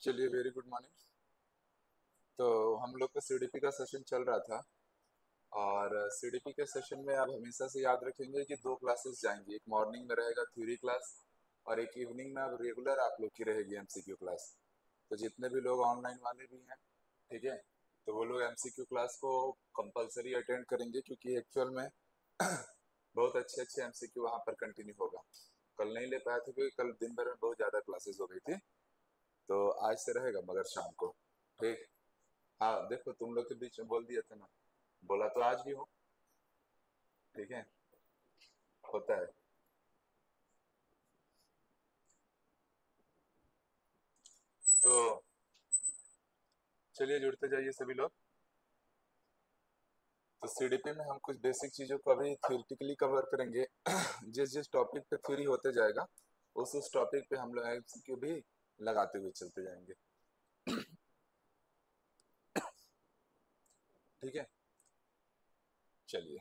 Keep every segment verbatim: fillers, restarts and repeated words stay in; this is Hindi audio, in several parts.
चलिए, वेरी गुड मॉर्निंग। तो हम लोग का सीडीपी का सेशन चल रहा था। और सीडीपी के सेशन में आप हमेशा से याद रखेंगे कि दो क्लासेस जाएंगी। एक मॉर्निंग में रहेगा थ्योरी क्लास, और एक इवनिंग में अब रेगुलर आप लोग की रहेगी एमसीक्यू क्लास। तो जितने भी लोग ऑनलाइन वाले भी हैं, ठीक है, तो वो लोग एमसीक्यू क्लास को कंपलसरी अटेंड करेंगे, क्योंकि एक्चुअल में बहुत अच्छे अच्छे एमसीक्यू वहाँ पर कंटिन्यू होगा। कल नहीं ले पाया था क्योंकि कल दिन भर में बहुत ज़्यादा क्लासेस हो गई थी। तो आज से रहेगा मगर शाम को। ठीक। हाँ, देखो तुम लोग के बीच में बोल दिया था ना, बोला तो आज भी हो। ठीक है, होता है। तो चलिए, जुड़ते जाइए सभी लोग। तो सीडीपी में हम कुछ बेसिक चीजों को अभी थ्योरेटिकली कवर करेंगे। जिस जिस टॉपिक पे थ्योरी होते जाएगा, उस उस टॉपिक पे हम लोग एमसीक्यू भी लगाते हुए चलते जाएंगे। ठीक है, चलिए।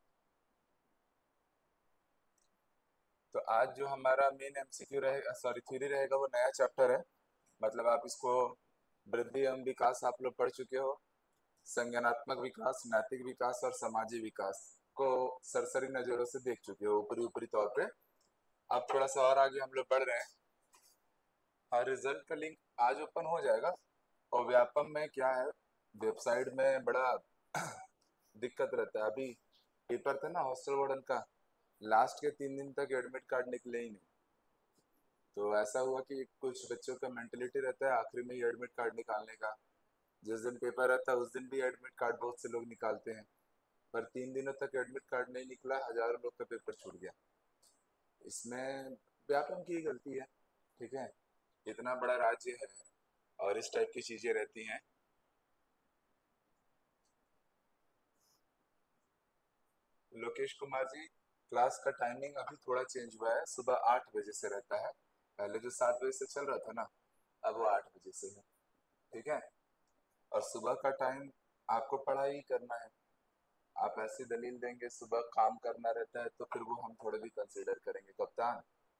तो आज जो हमारा मेन एमसीक्यू रहेगा, सॉरी थ्योरी रहेगा, वो नया चैप्टर है। मतलब आप इसको वृद्धि एवं विकास आप लोग पढ़ चुके हो। संज्ञानात्मक विकास, नैतिक विकास और सामाजिक विकास को सरसरी नजरों से देख चुके हो ऊपरी ऊपरी तौर पे। अब थोड़ा सा और आगे हम लोग बढ़ रहे हैं। और रिजल्ट का लिंक आज ओपन हो जाएगा। और व्यापम में क्या है, वेबसाइट में बड़ा दिक्कत रहता है। अभी पेपर था ना हॉस्टल वार्डन का, लास्ट के तीन दिन तक एडमिट कार्ड निकले ही नहीं। तो ऐसा हुआ कि कुछ बच्चों का मेंटेलिटी रहता है आखिरी में ही एडमिट कार्ड निकालने का। जिस दिन पेपर रहता है उस दिन भी एडमिट कार्ड बहुत से लोग निकालते हैं, पर तीन दिनों तक एडमिट कार्ड नहीं निकला, हजारों लोग का पेपर छूट गया। इसमें व्यापम की ही गलती है। ठीक है, इतना बड़ा राज्य है और इस टाइप की चीजें रहती हैं। लोकेश कुमार जी, क्लास का टाइमिंग अभी थोड़ा चेंज हुआ है, सुबह आठ बजे से रहता है। पहले जो सात बजे से चल रहा था ना, अब वो आठ बजे से है। ठीक है, और सुबह का टाइम आपको पढ़ाई करना है। आप ऐसी दलील देंगे सुबह काम करना रहता है, तो फिर वो हम थोड़े भी कंसीडर करेंगे कप्तान।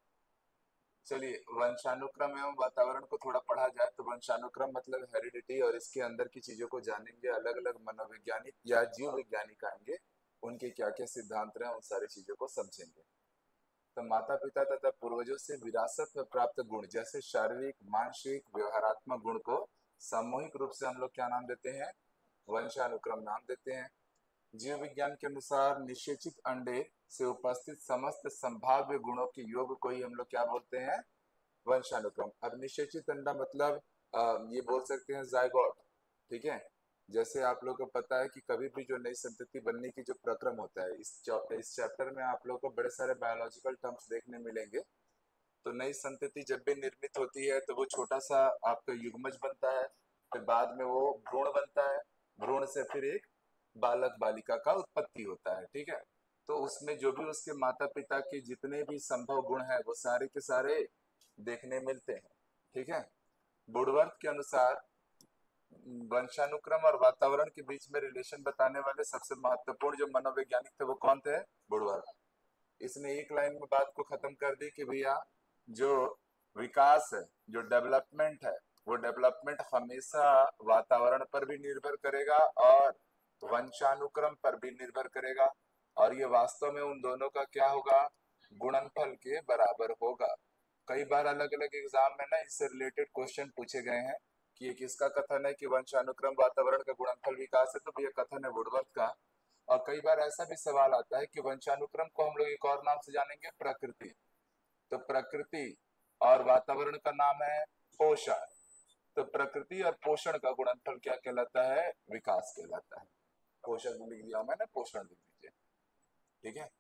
चलिए, वंशानुक्रम एवं वातावरण को थोड़ा पढ़ा जाए तो वंशानुक्रम मतलब हेरिडिटी, और इसके अंदर की चीजों को जानेंगे। अलग अलग मनोवैज्ञानिक या जीव वैज्ञानिक आएंगे, उनके क्या क्या सिद्धांत रहे, उन सारी चीजों को समझेंगे। तो माता पिता तथा पूर्वजों से विरासत में प्राप्त गुण, जैसे शारीरिक, मानसिक, व्यवहारात्मक गुण को सामूहिक रूप से हम लोग क्या नाम देते हैं? वंशानुक्रम नाम देते हैं। जीव विज्ञान के अनुसार निषेचित अंडे से उपस्थित समस्त संभाव्य गुणों के योग को ही हम लोग क्या बोलते हैं? वंशानुक्रम। अब निषेचित अंडा मतलब अ, ये बोल सकते हैं जायगोट। ठीक है, जैसे आप लोग को पता है कि कभी भी जो नई संतति बनने की जो प्रक्रम होता है, इस चैप्टर इस चैप्टर में आप लोग को बड़े सारे बायोलॉजिकल टर्म्स देखने मिलेंगे। तो नई संतति जब भी निर्मित होती है तो वो छोटा सा आपका युग्मज बनता है, फिर बाद में वो भ्रूण बनता है। भ्रूण से फिर एक बालक बालिका का उत्पत्ति होता है। ठीक है, तो उसमें जो भी उसके माता पिता के जितने भी संभव गुण है वो सारे के सारे देखने मिलते हैं। ठीक है, वुडवर्थ के अनुसार वंशानुक्रम और वातावरण के बीच में रिलेशन बताने वाले सबसे महत्वपूर्ण जो मनोवैज्ञानिक थे वो कौन थे? वुडवर्थ। इसने एक लाइन में बात को खत्म कर दी कि भैया, जो विकास है, जो डेवलपमेंट है, वो डेवलपमेंट हमेशा वातावरण पर भी निर्भर करेगा और वंशानुक्रम पर भी निर्भर करेगा। और ये वास्तव में उन दोनों का क्या होगा? गुणनफल के बराबर होगा। कई बार अलग अलग एग्जाम में ना इससे रिलेटेड क्वेश्चन पूछे गए हैं कि ये किसका कथन है कि वंशानुक्रम वातावरण का गुणनफल विकास है, तो ये कथन है वुडवर्थ का। और कई बार ऐसा भी सवाल आता है कि वंशानुक्रम को हम लोग एक और नाम से जानेंगे, प्रकृति। तो प्रकृति और वातावरण का नाम है पोषण। तो प्रकृति और पोषण का गुणनफल क्या कहलाता है? विकास कहलाता है। पोषण लिख दिया मैंने, पोषण लिख दीजिए। ठीक है,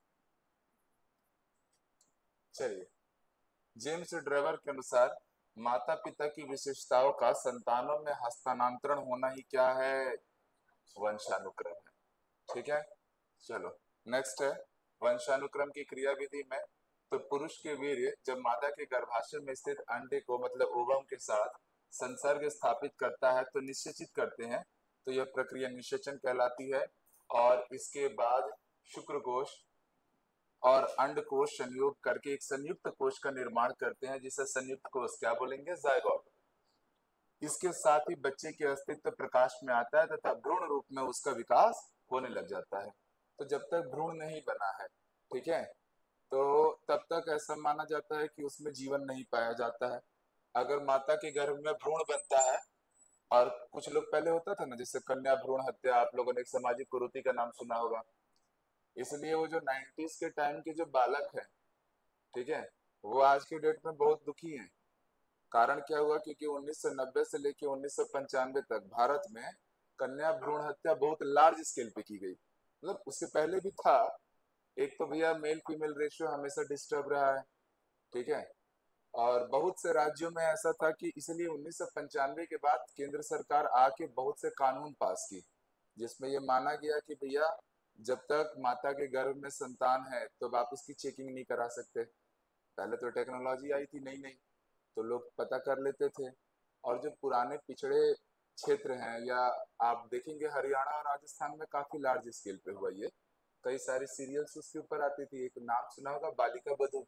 चलिए। जेम्स ड्रेवर के अनुसार माता पिता की विशेषताओं का संतानों में हस्तांतरण होना ही क्या है? वंशानुक्रम है। ठीक है, चलो नेक्स्ट है वंशानुक्रम की क्रिया विधि में। तो पुरुष के वीर्य जब मादा के गर्भाशय में स्थित अंडे को मतलब ओवम के साथ संसर्ग स्थापित करता है तो निषेचित करते हैं, तो यह प्रक्रिया निषेचन कहलाती है। और इसके बाद शुक्र कोश और अंड कोश संयोग करके एक संयुक्त कोश का निर्माण करते हैं, जिसे संयुक्त कोश क्या बोलेंगे? जायगोट। इसके साथ ही बच्चे के अस्तित्व प्रकाश में आता है तथा भ्रूण रूप में उसका विकास होने लग जाता है। तो जब तक भ्रूण नहीं बना है, ठीक है, तो तब तक ऐसा माना जाता है कि उसमें जीवन नहीं पाया जाता है। अगर माता के गर्भ में भ्रूण बनता है, और कुछ लोग पहले होता था ना, जैसे कन्या भ्रूण हत्या, आप लोगों ने एक सामाजिक कुरीति का नाम सुना होगा। इसलिए वो जो नाइन्टीज के टाइम के जो बालक है, ठीक है, वो आज की डेट में बहुत दुखी हैं। कारण क्या हुआ, क्योंकि उन्नीस सौ नब्बे से लेकर उन्नीस सौ पंचानवे तक भारत में कन्या भ्रूण हत्या बहुत लार्ज स्केल पे की गई। मतलब उससे पहले भी था। एक तो भैया मेल फीमेल रेशियो हमेशा डिस्टर्ब रहा है, ठीक है, और बहुत से राज्यों में ऐसा था कि इसलिए उन्नीस सौ पंचानवे के बाद केंद्र सरकार आके बहुत से कानून पास की, जिसमें ये माना गया कि भैया जब तक माता के गर्भ में संतान है तो आप उसकी चेकिंग नहीं करा सकते। पहले तो टेक्नोलॉजी आई थी नई नई, तो लोग पता कर लेते थे। और जो पुराने पिछड़े क्षेत्र हैं, या आप देखेंगे हरियाणा और राजस्थान में काफी लार्ज स्केल पे हुआ ये। कई सारी सीरियल्स उसके ऊपर आती थी, एक नाम सुना होगा बालिका बधू।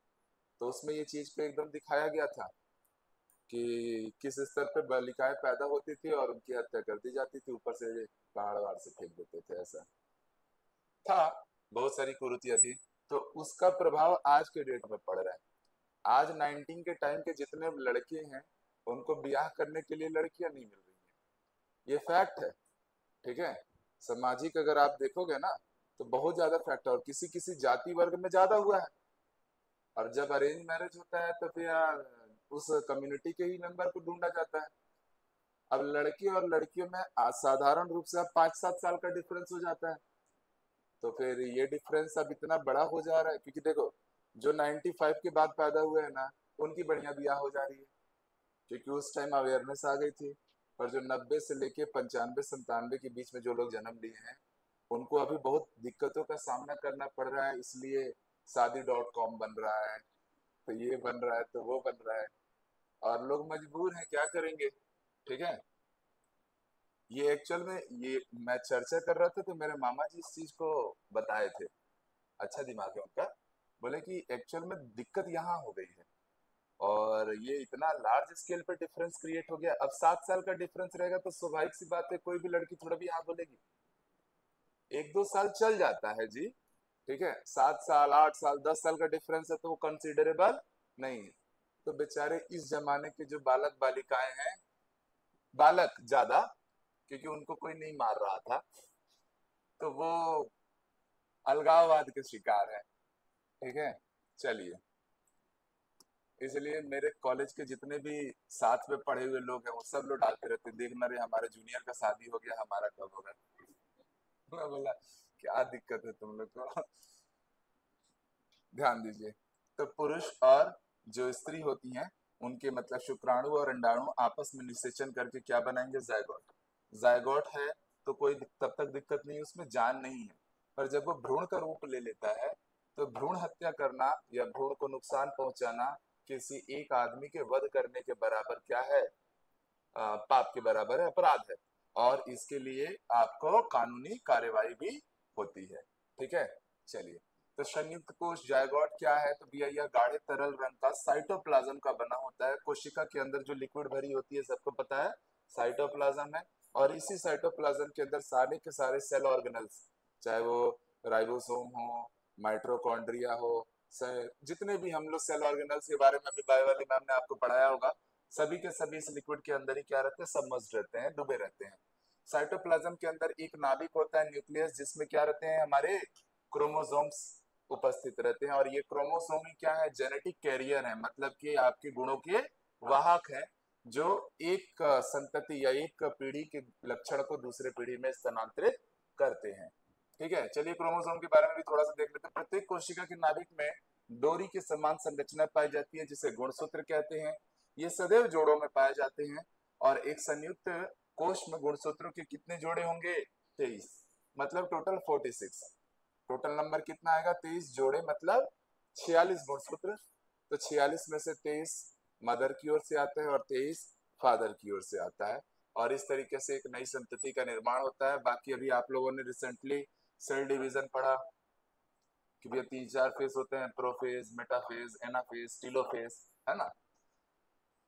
तो उसमें ये चीज पे एकदम दिखाया गया था कि किस स्तर पे बालिकाएं पैदा होती थी और उनकी हत्या कर दी जाती थी, ऊपर से पहाड़ वहाड़ से फेंक देते थे। ऐसा था, बहुत सारी कुरीतियां थी। तो उसका प्रभाव आज के डेट में पड़ रहा है। आज नाइनटीन के टाइम के जितने लड़के हैं, उनको ब्याह करने के लिए लड़कियां नहीं मिल रही हैं। ये फैक्ट है, ठीक है। सामाजिक अगर आप देखोगे ना, तो बहुत ज्यादा फैक्ट है, और किसी किसी जाति वर्ग में ज्यादा हुआ है। और जब अरेंज मैरिज होता है तो फिर उस कम्युनिटी के ही मेंबर को ढूंढा जाता है। अब लड़के और लड़कियों में साधारण रूप से अब पांच सात साल का डिफरेंस हो जाता है। तो फिर ये डिफरेंस अब इतना बड़ा हो जा रहा है, क्योंकि देखो जो पचानवे के बाद पैदा हुए हैं ना, उनकी बढ़िया ब्याह हो जा रही है, क्योंकि उस टाइम अवेयरनेस आ गई थी। और जो नब्बे से लेके पंचानवे संतानवे के बीच में जो लोग जन्म लिए हैं, उनको अभी बहुत दिक्कतों का सामना करना पड़ रहा है। इसलिए शादी डॉट कॉम बन रहा है, तो ये बन रहा है, तो वो बन रहा है, और लोग मजबूर हैं, क्या करेंगे, ठीक है। ये एक्चुअल में ये मैं चर्चा कर रहा था तो मेरे मामा जी इस चीज को बताए थे। अच्छा दिमाग है उनका। बोले कि एक्चुअल में दिक्कत यहाँ हो गई है, और ये इतना लार्ज स्केल पे डिफरेंस क्रिएट हो गया। अब सात साल का डिफरेंस रहेगा तो स्वाभाविक सी बात है, कोई भी लड़की थोड़ा भी हाँ बोलेगी। एक दो साल चल जाता है जी, ठीक है। सात साल आठ साल दस साल का डिफरेंस है तो वो कंसिडरेबल नहीं है। तो बेचारे इस जमाने के जो बालक बालिकाएं हैं, बालक ज्यादा, क्योंकि उनको कोई नहीं मार रहा था, तो वो अलगाववाद के शिकार है, ठीक है। चलिए, इसलिए मेरे कॉलेज के जितने भी साथ में पढ़े हुए लोग हैं, वो सब लोग डालते रहते हैं, देखना रे हमारे जूनियर का शादी हो गया, हमारा कब होगा। मैं बोला क्या दिक्कत है तुम लोग को। ध्यान दीजिए। तो पुरुष और जो स्त्री होती हैं, उनके मतलब शुक्राणु और अंडाणु आपस में निषेचन करके क्या बनाएंगे, जायगोट। जायगोट है तो कोई तब तक दिक्कत नहीं, उसमें जान नहीं है। पर जब वो भ्रूण का रूप ले लेता है, तो भ्रूण हत्या करना या भ्रूण को नुकसान पहुंचाना किसी एक आदमी के वध करने के बराबर क्या है, आ, पाप के बराबर है, अपराध है। और इसके लिए आपको कानूनी कार्यवाही भी होती है, ठीक है। चलिए, तो संयुक्त कोश जायगोट क्या है, तो भैया यह गाढ़े तरल रंग का साइटोप्लाज्म का बना होता है। कोशिका के अंदर जो लिक्विड भरी होती है, सबको पता है साइटोप्लाज्म है। और इसी साइटोप्लाज्म के अंदर सारे के सारे सेल ऑर्गेनल्स, चाहे वो राइबोसोम हो, माइट्रोकॉन्ड्रिया हो, जितने भी हम लोग सेल ऑर्गेनल्स के बारे में अभी बायो वाली मैम ने आपको पढ़ाया होगा, सभी के सभी इस लिक्विड के अंदर ही क्या रहते हैं, सबमर्ज्ड रहते हैं, डूबे रहते हैं। साइटोप्लाज्म के अंदर एक नाभिक होता है, न्यूक्लियस, जिसमें क्या रहते हैं, हमारे क्रोमोसोम्स उपस्थित रहते हैं। और ये क्रोमोसोम ही क्या है, जेनेटिक कैरियर है, मतलब कि आपके गुणों के वाहक है, जो एक संतति या एक पीढ़ी के लक्षण को दूसरे पीढ़ी में स्थानांतरित करते हैं, ठीक है। चलिए, क्रोमोसोम के बारे में भी थोड़ा सा देख लेते हैं। प्रत्येक कोशिका के नाभिक में डोरी के समान संरचना पाई जाती है, जिसे गुणसूत्र कहते हैं। ये सदैव जोड़ों में पाए जाते हैं। और एक संयुक्त कोश में गुणसूत्रों के कितने जोड़े होंगे, तेईस, मतलब total forty six. Total number कितना आएगा, तेईस जोड़े, मतलब छियालीस गुणसूत्र। तो छियालीस में से तेईस मदर की ओर से आता है और तेईस फादर की ओर से आता है। और इस तरीके से एक नई संतति का निर्माण होता है। बाकी अभी आप लोगों ने रिसेंटली सेल डिवीजन पढ़ा कि भैया तीन चार फेज होते हैं, प्रोफेज, मेटाफेज, एनाफेज, टीलोफेज, है ना।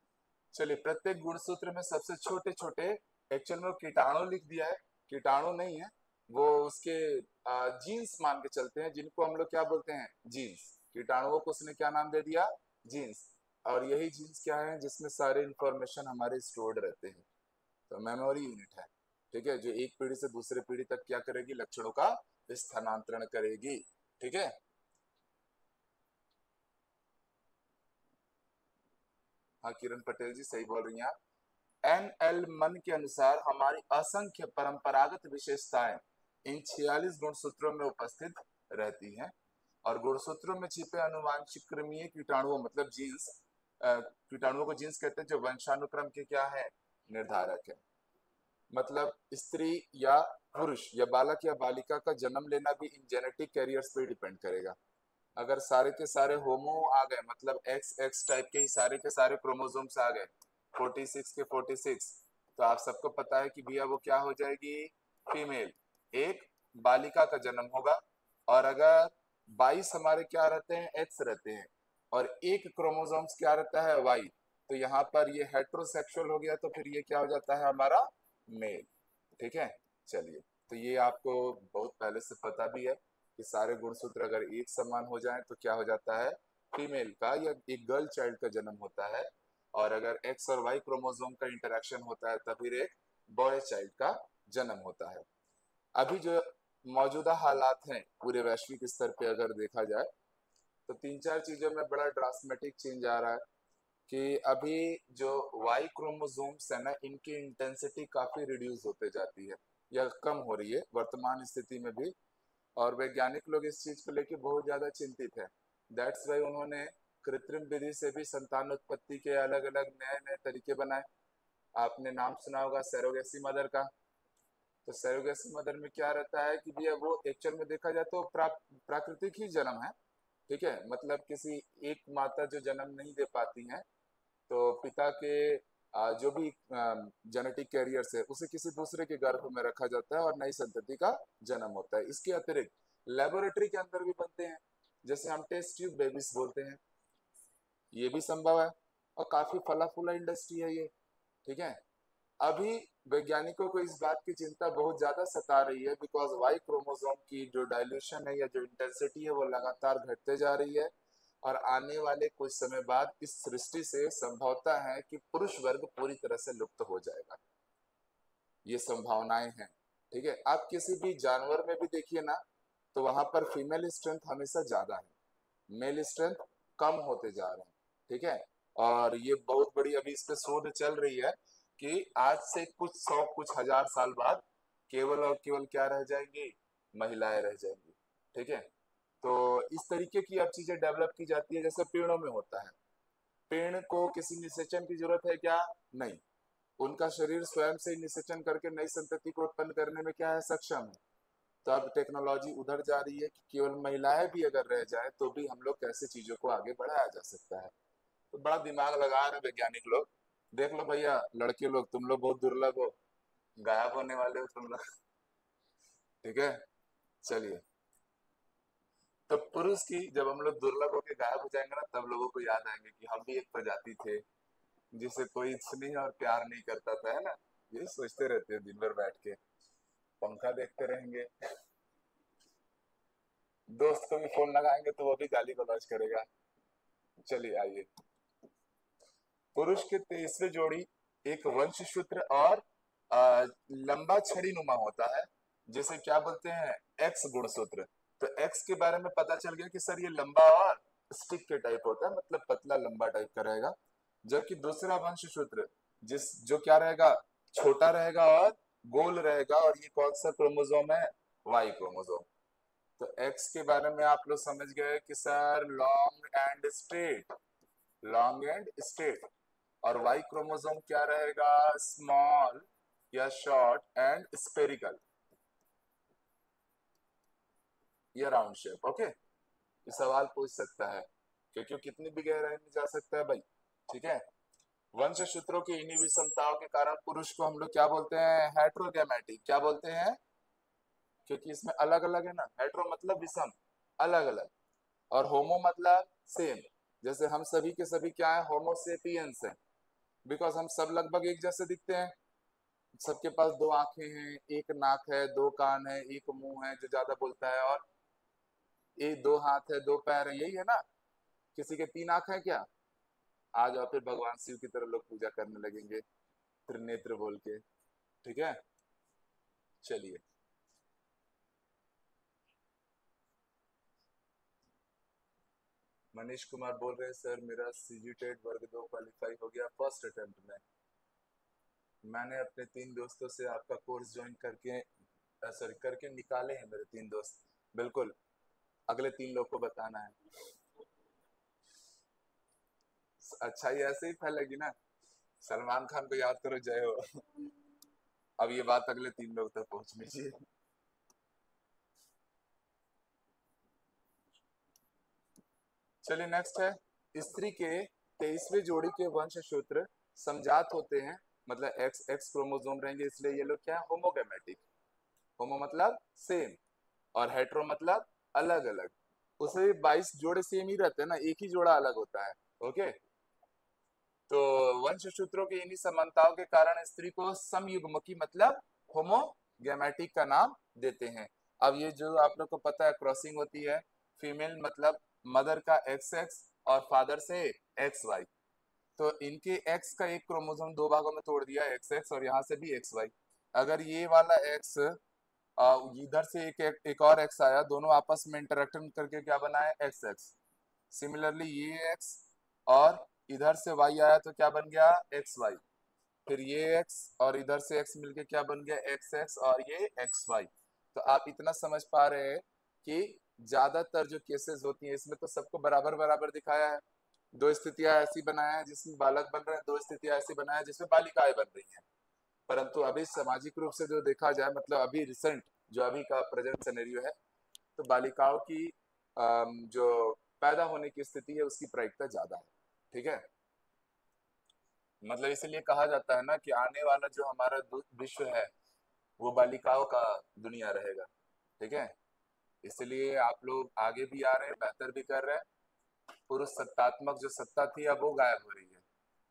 चलिए, प्रत्येक गुणसूत्र में सबसे छोटे छोटे, एक्चुअल में कीटाणु लिख दिया है, कीटाणु नहीं है वो, उसके जीन्स मान के चलते हैं, जिनको हम लोग क्या बोलते हैं, जीन्स। कीटाणुओं को उसने क्या नाम दे दिया, जीन्स। और यही जीन्स क्या है, जिसमें सारे इंफॉर्मेशन हमारे स्टोर्ड रहते हैं। तो मेमोरी यूनिट है, ठीक है, जो एक पीढ़ी से दूसरे पीढ़ी तक क्या करेगी, लक्षणों का स्थानांतरण करेगी। ठीक है, हाँ किरण पटेल जी सही बोल रही हैं आप। एन एल मन के अनुसार हमारी असंख्य परंपरागत विशेषताएं इन छियालीस गुणसूत्रों में उपस्थित रहती हैं, और गुणसूत्रों में छिपे अनुवांशिक्रमीय कीटाणुओं मतलब जीन्स, कीटाणुओं को जीन्स कहते हैं, जो वंशानुक्रम के क्या है, निर्धारक है। मतलब स्त्री या पुरुष या बालक या बालिका का जन्म लेना भी इन जेनेटिक कैरियर्स पे डिपेंड करेगा। अगर सारे के सारे होमो आ गए, मतलब एक्स एक्स टाइप के ही सारे के सारे क्रोमोसोम्स आ गए, छियालीस के छियालीस, तो आप सबको पता है कि भैया वो क्या हो जाएगी, फीमेल। एक बालिका का जन्म होगा, और अगर बाईस हमारे क्या रहते हैं, एक्स रहते हैं, और एक क्रोमोसोम्स क्या रहता है, वाई, तो यहाँ पर ये हेट्रोसेक्सुअल हो गया, तो फिर ये क्या हो जाता है हमारा, मेल। ठीक है, चलिए, तो ये आपको बहुत पहले से पता भी है कि सारे गुणसूत्र अगर एक समान हो जाएं तो क्या हो जाता है, फीमेल का या एक गर्ल चाइल्ड का जन्म होता है, और अगर एक्स और वाई क्रोमोसोम का इंटरेक्शन होता है तब फिर एक बॉय चाइल्ड का जन्म होता है। अभी जो मौजूदा हालात हैं पूरे वैश्विक स्तर पे अगर देखा जाए, तो तीन चार चीजों में बड़ा ड्रास्मेटिक चेंज आ रहा है कि अभी जो वाई क्रोमोसोम्स है ना, इनकी इंटेंसिटी काफी रिड्यूस होते जाती है या कम हो रही है वर्तमान स्थिति में भी, और वैज्ञानिक लोग इस चीज को लेके बहुत ज्यादा चिंतित है। दैट्स वाई उन्होंने कृत्रिम विधि से भी संतान उत्पत्ति के अलग अलग नए नए तरीके बनाए। आपने नाम सुना होगा सैरोगेसी मदर का। तो सैरोगेसी मदर में क्या रहता है कि भैया वो एक्चुअल में देखा जाए तो प्रा, प्राकृतिक ही जन्म है। ठीक है, मतलब किसी एक माता जो जन्म नहीं दे पाती हैं, तो पिता के आ, जो भी जेनेटिक कैरियर्स है उसे किसी दूसरे के गर्भ में रखा जाता है और नई संतति का जन्म होता है। इसके अतिरिक्त लेबोरेटरी के अंदर भी बनते हैं, जैसे हम टेस्ट ट्यूब बेबीज बोलते हैं, ये भी संभव है, और काफी फला फूला इंडस्ट्री है ये। ठीक है, अभी वैज्ञानिकों को इस बात की चिंता बहुत ज्यादा सता रही है, बिकॉज वाई क्रोमोसोम की जो डायल्यूशन है या जो इंटेंसिटी है वो लगातार घटते जा रही है, और आने वाले कुछ समय बाद इस सृष्टि से संभवता है कि पुरुष वर्ग पूरी तरह से लुप्त हो जाएगा। ये संभावनाएं हैं। ठीक है, आप किसी भी जानवर में भी देखिए ना, तो वहां पर फीमेल स्ट्रेंथ हमेशा ज्यादा है, मेल स्ट्रेंथ कम होते जा रहे हैं। ठीक है, और ये बहुत बड़ी अभी इस पे शोध चल रही है कि आज से कुछ सौ कुछ हजार साल बाद केवल और केवल क्या रह जाएंगी, महिलाएं रह जाएंगी। ठीक है, तो इस तरीके की अब चीजें डेवलप की जाती है, जैसे पेड़ों में होता है। पेड़ को किसी निषेचन की जरूरत है क्या, नहीं, उनका शरीर स्वयं से ही निषेचन करके नई संतति को उत्पन्न करने में क्या है, सक्षम है। तो अब टेक्नोलॉजी उधर जा रही है कि केवल महिलाएं भी अगर रह जाए तो भी हम लोग कैसे चीजों को आगे बढ़ाया जा सकता है। तो बड़ा दिमाग लगा रहे वैज्ञानिक लोग। देख लो भैया, लड़के लोग तुम लोग बहुत दुर्लभ हो, गायब होने वाले हो तुम लोग। ठीक है, चलिए, तो पुरुष की जब हम लोग दुर्लभ होकर गायब हो जाएंगे ना, तब लोगों को याद आएंगे कि हम भी एक प्रजाति थे जिसे कोई स्नेह और प्यार नहीं करता था, है ना। ये सोचते रहते हैं दिन भर बैठ के, पंखा देखते रहेंगे, दोस्त को भी फोन लगाएंगे तो वो भी गाली गलौज करेगा। चलिए आइए, पुरुष के तेईसवें जोड़ी एक वंशसूत्र और आ, लंबा छड़ी नुमा होता है, जिसे क्या बोलते हैं, एक्स गुणसूत्र। तो एक्स के बारे में पता चल गया कि सर ये लंबा और स्टिक के टाइप होता है, मतलब पतला लंबा टाइप का रहेगा। जबकि दूसरा वंशसूत्र जिस जो क्या रहेगा, छोटा रहेगा और गोल रहेगा, और ये कौन सा क्रोमोसोम है, वाई क्रोमोसोम। तो एक्स के बारे में आप लोग समझ गए कि sir long and straight, long and straight, और वाई क्रोमोसोम क्या रहेगा, स्मॉल या शॉर्ट एंड स्पेरिकल या राउंड शेप। ओके, ये सवाल पूछ सकता है क्योंकि कितनी भी गहराई में जा सकता है भाई। ठीक है, वंश सूत्रों की इन्हीं विषमताओं के कारण पुरुष को हम लोग क्या बोलते हैं, हेट्रोगैमेटिक। क्या बोलते हैं, क्योंकि इसमें अलग अलग है ना, हेट्रो मतलब विषम, अलग अलग, और होमो मतलब सेम। जैसे हम सभी के सभी क्या है, होमोसेपियंस है, बिकॉज हम सब लगभग एक जैसे दिखते हैं, सबके पास दो आंखें हैं, एक नाक है, दो कान है, एक मुंह है जो ज्यादा बोलता है, और एक दो हाथ है, दो पैर है, यही है ना। किसी के तीन आंख है क्या? आ जाओ फिर भगवान शिव की तरह लोग पूजा करने लगेंगे त्रिनेत्र बोल के। ठीक है, चलिए। मनीष कुमार बोल रहे हैं सर मेरा सीजी टेट वर्ग दो क्वालिफाई हो गया फर्स्ट अटेम्प्ट में। मैंने अपने तीन दोस्तों से आपका कोर्स ज्वाइन करके सॉरी करके निकाले हैं मेरे तीन दोस्त। बिल्कुल, अगले तीन लोग को बताना है। अच्छा, ये ऐसे ही फैलेगी ना। सलमान खान को याद करो, जय हो। अब ये बात अगले तीन लोग तक पहुंचनी चाहिए। चलिए नेक्स्ट है, स्त्री के तेईसवें जोड़ी के वंशसूत्र समजात होते हैं, मतलब एक्स एक्स क्रोमोसोम रहेंगे, इसलिए ये लोग क्या है, होमोगैमेटिक। होमो मतलब सेम, और हेट्रो मतलब अलग अलग। उसे बाईस जोड़े सेम ही रहते हैं ना, एक ही जोड़ा अलग होता है। ओके, तो वंशसूत्रों की इन्हीं समानताओं के कारण स्त्री को समयुग्मकी मतलब होमोगैमेटिक का नाम देते हैं। अब ये जो आप लोग को पता है क्रॉसिंग होती है, फीमेल मतलब मदर का एक्स एक्स और फादर से एक्स वाई, तो इनके एक्स का एक क्रोमोसोम दो भागों में तोड़ दिया, एक्स एक्स, और यहाँ से भी एक्स वाई। अगर ये वाला एक्स इधर से एक, एक एक और एक्स आया, दोनों आपस में इंटरेक्शन करके क्या बना है, एक्स एक्स। सिमिलरली ये एक्स और इधर से वाई आया तो क्या बन गया, एक्स वाई। फिर ये एक्स और इधर से एक्स मिलके क्या बन गया, एक्स एक्स और ये एक्स वाई। तो आप इतना समझ पा रहे हैं कि ज्यादातर जो केसेस होती हैं इसमें तो सबको बराबर बराबर दिखाया है। दो स्थितियां ऐसी बनाया है जिसमें बालक बन रहे हैं, दो स्थितियां ऐसी बनाया है जिसमें बालिकाएं बन रही हैं। परंतु अभी सामाजिक रूप से जो देखा जाए, मतलब अभी रिसेंट जो अभी का प्रेजेंट सिनेरियो है, तो बालिकाओं की अम, जो पैदा होने की स्थिति है उसकी प्रायिकता ज्यादा है। ठीक है, मतलब इसलिए कहा जाता है ना कि आने वाला जो हमारा दु- विश्व है वो बालिकाओं का दुनिया रहेगा। ठीक है, इसलिए आप लोग आगे भी आ रहे हैं, बेहतर भी कर रहे हैं। पुरुष सत्तात्मक जो सत्ता थी अब वो गायब हो रही है।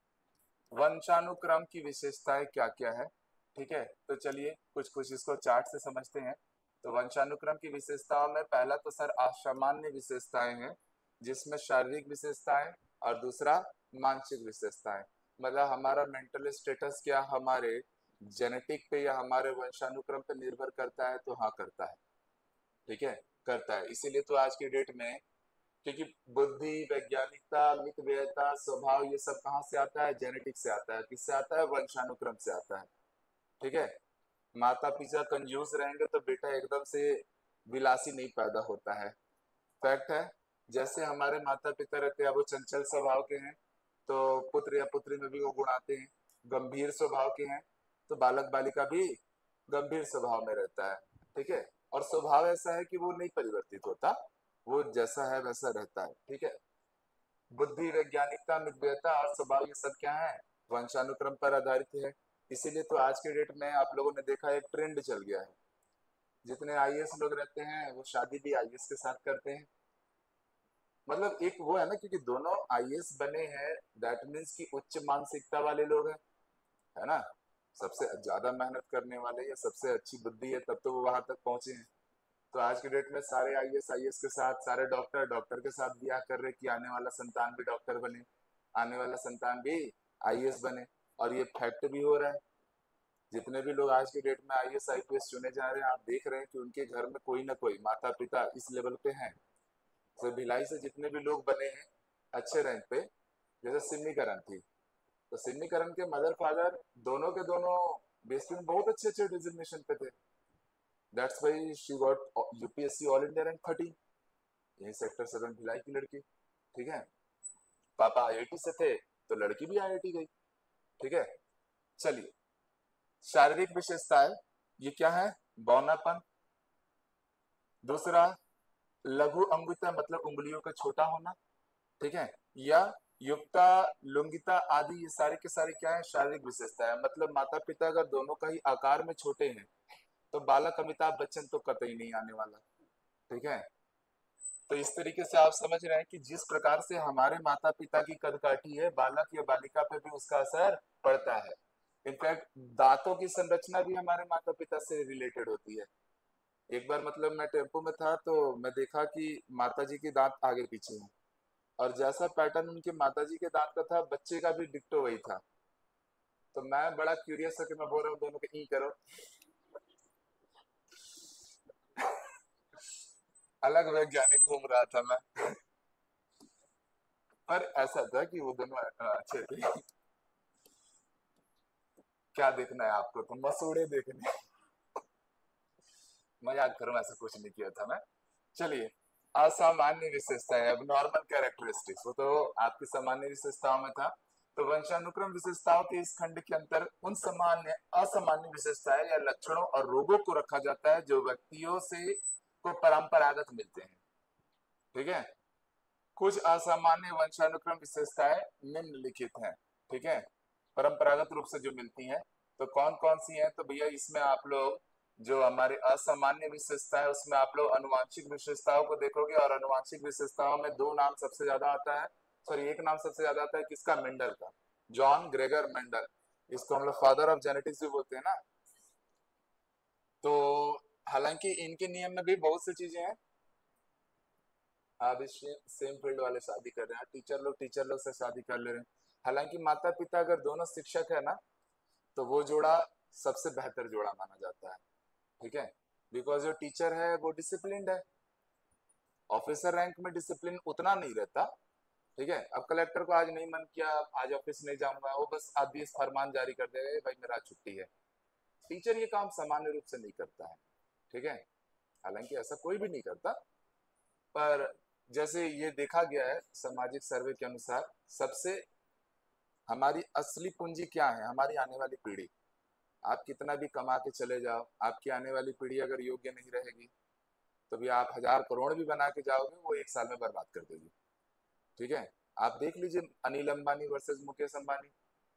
वंशानुक्रम की विशेषताएं क्या क्या है, ठीक है, तो चलिए कुछ कुछ इसको चार्ट से समझते हैं। तो वंशानुक्रम की विशेषताओं में पहला तो सर असामान्य विशेषताएं हैं, जिसमें शारीरिक विशेषताएं और दूसरा मानसिक विशेषताएं। मतलब हमारा मेंटल स्टेटस क्या हमारे जेनेटिक पे या हमारे वंशानुक्रम पे निर्भर करता है, तो हाँ करता है। ठीक है, करता है, इसीलिए तो आज की डेट में, क्योंकि बुद्धि, वैज्ञानिकता, मितव्ययता, स्वभाव, ये सब कहाँ से आता है, जेनेटिक से आता है। किससे आता है, वंशानुक्रम से आता है। ठीक है, माता पिता कंजूस रहेंगे तो बेटा एकदम से विलासी नहीं पैदा होता है। फैक्ट है, जैसे हमारे माता पिता रहते हैं वो चंचल स्वभाव के हैं, तो पुत्र या पुत्री में भी वो गुण आते हैं। गंभीर स्वभाव के हैं तो बालक बालिका भी गंभीर स्वभाव में रहता है। ठीक है, और स्वभाव ऐसा है कि वो नहीं परिवर्तित होता, वो जैसा है वैसा रहता है। ठीक है, बुद्धि, वैज्ञानिकता, मितव्ययता और स्वभाव, ये सब क्या है, वंशानुक्रम पर आधारित है। इसीलिए तो आज के डेट में आप लोगों ने देखा एक ट्रेंड चल गया है, जितने आईएएस लोग रहते हैं वो शादी भी आईएएस के साथ करते हैं। मतलब एक वो है ना, क्योंकि दोनों आईएएस बने हैं, दैट मीन्स कि उच्च मानसिकता वाले लोग हैं, है ना। सबसे ज्यादा मेहनत करने वाले या सबसे अच्छी बुद्धि है, तब तो वो वहां तक पहुंचे हैं। तो आज के डेट में सारे आईएएस आईएएस के साथ, सारे डॉक्टर डॉक्टर के साथ ब्याह कर रहे कि आने वाला संतान भी डॉक्टर बने, आने वाला संतान भी आईएएस बने। और ये फैक्ट भी हो रहा है, जितने भी लोग आज के डेट में आईएएस आईपीएस चुने जा रहे हैं, आप देख रहे हैं कि उनके घर में कोई ना कोई माता पिता इस लेवल पे हैं। तो भिलाई से जितने भी लोग बने हैं अच्छे रैंक पे, जैसे सिमी करन थी, तो सिमी करन के मदर फादर दोनों के दोनों बेसिक में बहुत अच्छे अच्छे डिजिग्नेशन पे थे। That's why she got UPSC all India rank thirteen, यही सेक्टर सेवन भिलाई की लड़की। ठीक है, पापा आईआईटी से थे तो लड़की भी आईआईटी गई। ठीक है, चलिए शारीरिक विशेषताएं, ये क्या है, बौनापन। दूसरा लघु अंगुता मतलब उंगलियों का छोटा होना। ठीक है, या युक्ता, लुंगिता आदि, ये सारे के सारे क्या है, शारीरिक विशेषता है। मतलब माता पिता अगर दोनों का ही आकार में छोटे हैं तो बालक अमिताभ बच्चन तो कतई नहीं आने वाला। ठीक है, तो इस तरीके से आप समझ रहे हैं कि जिस प्रकार से हमारे माता पिता की कदकाठी है, बालक या बालिका पे भी उसका असर पड़ता है। इनफैक्ट दांतों की संरचना भी हमारे माता पिता से रिलेटेड होती है। एक बार मतलब मैं टेम्पो में था तो मैं देखा कि माता जी के दांत आगे पीछे हैं, और जैसा पैटर्न उनके माता जी के दांत का था, बच्चे का भी डिक्टो वही था। तो मैं बड़ा क्यूरियस है कि मैं बोल रहा हूँ दोनों के ई करो। अलग वैज्ञानिक घूम रहा था मैं। पर ऐसा था कि वो दोनों अ, अच्छे थे। क्या देखना है आपको, तो मसूड़े देखने। मजाक करूं, ऐसा कुछ नहीं किया था मैं। चलिए, असामान्य विशेषताएं, अब नॉर्मल कैरेक्टरिस्टिक्स, वो तो आपकी सामान्य विशेषताओं में था। तो वंशानुक्रम विशेषताओं के इस खंड के अंतर उन सामान्य असामान्य विशेषताएं या लक्षणों और रोगों को रखा जाता है जो व्यक्तियों से को परंपरागत मिलते हैं। ठीक है। कुछ असामान्य वंशानुक्रम विशेषताएं निम्नलिखित हैं। ठीक है, परंपरागत रूप से जो मिलती हैं। तो कौन कौन सी हैं, तो भैया इसमें आप लोग जो हमारे असामान्य विशेषता है उसमें आप लोग अनुवांशिक विशेषताओं को देखोगे, और अनुवांशिक विशेषताओं में दो नाम सबसे ज्यादा आता है, सॉरी एक नाम सबसे ज्यादा आता है किसका, मेंडल का, जॉन ग्रेगर मेंडल। इसको हम लोग फादर ऑफ जेनेटिक्स भी बोलते हैं ना। तो हालांकि इनके नियम में भी बहुत सी चीजें हैं। आप इस सेम फील्ड वाले शादी कर रहे हैं, टीचर लोग टीचर लोग से शादी कर ले रहे हैं। हालांकि माता पिता अगर दोनों शिक्षक है ना, तो वो जोड़ा सबसे बेहतर जोड़ा माना जाता है। ठीक है, बिकॉज जो टीचर है वो डिसिप्लिन्ड है। ऑफिसर रैंक में डिसिप्लिन उतना नहीं रहता। ठीक है, अब कलेक्टर को आज नहीं मन किया, आज ऑफिस नहीं जाऊंगा, वो बस आदेश फरमान जारी कर देगा, "ए भाई मेरा आज छुट्टी है"। टीचर ये काम सामान्य रूप से नहीं करता है। ठीक है, हालांकि ऐसा कोई भी नहीं करता, पर जैसे ये देखा गया है सामाजिक सर्वे के अनुसार, सबसे हमारी असली पूंजी क्या है, हमारी आने वाली पीढ़ी। आप कितना भी कमा के चले जाओ, आपकी आने वाली पीढ़ी अगर योग्य नहीं रहेगी, तो भी आप हजार करोड़ भी बना के जाओगे, वो एक साल में बर्बाद कर देगी। ठीक है, आप देख लीजिए अनिल अंबानी वर्सेस मुकेश अंबानी,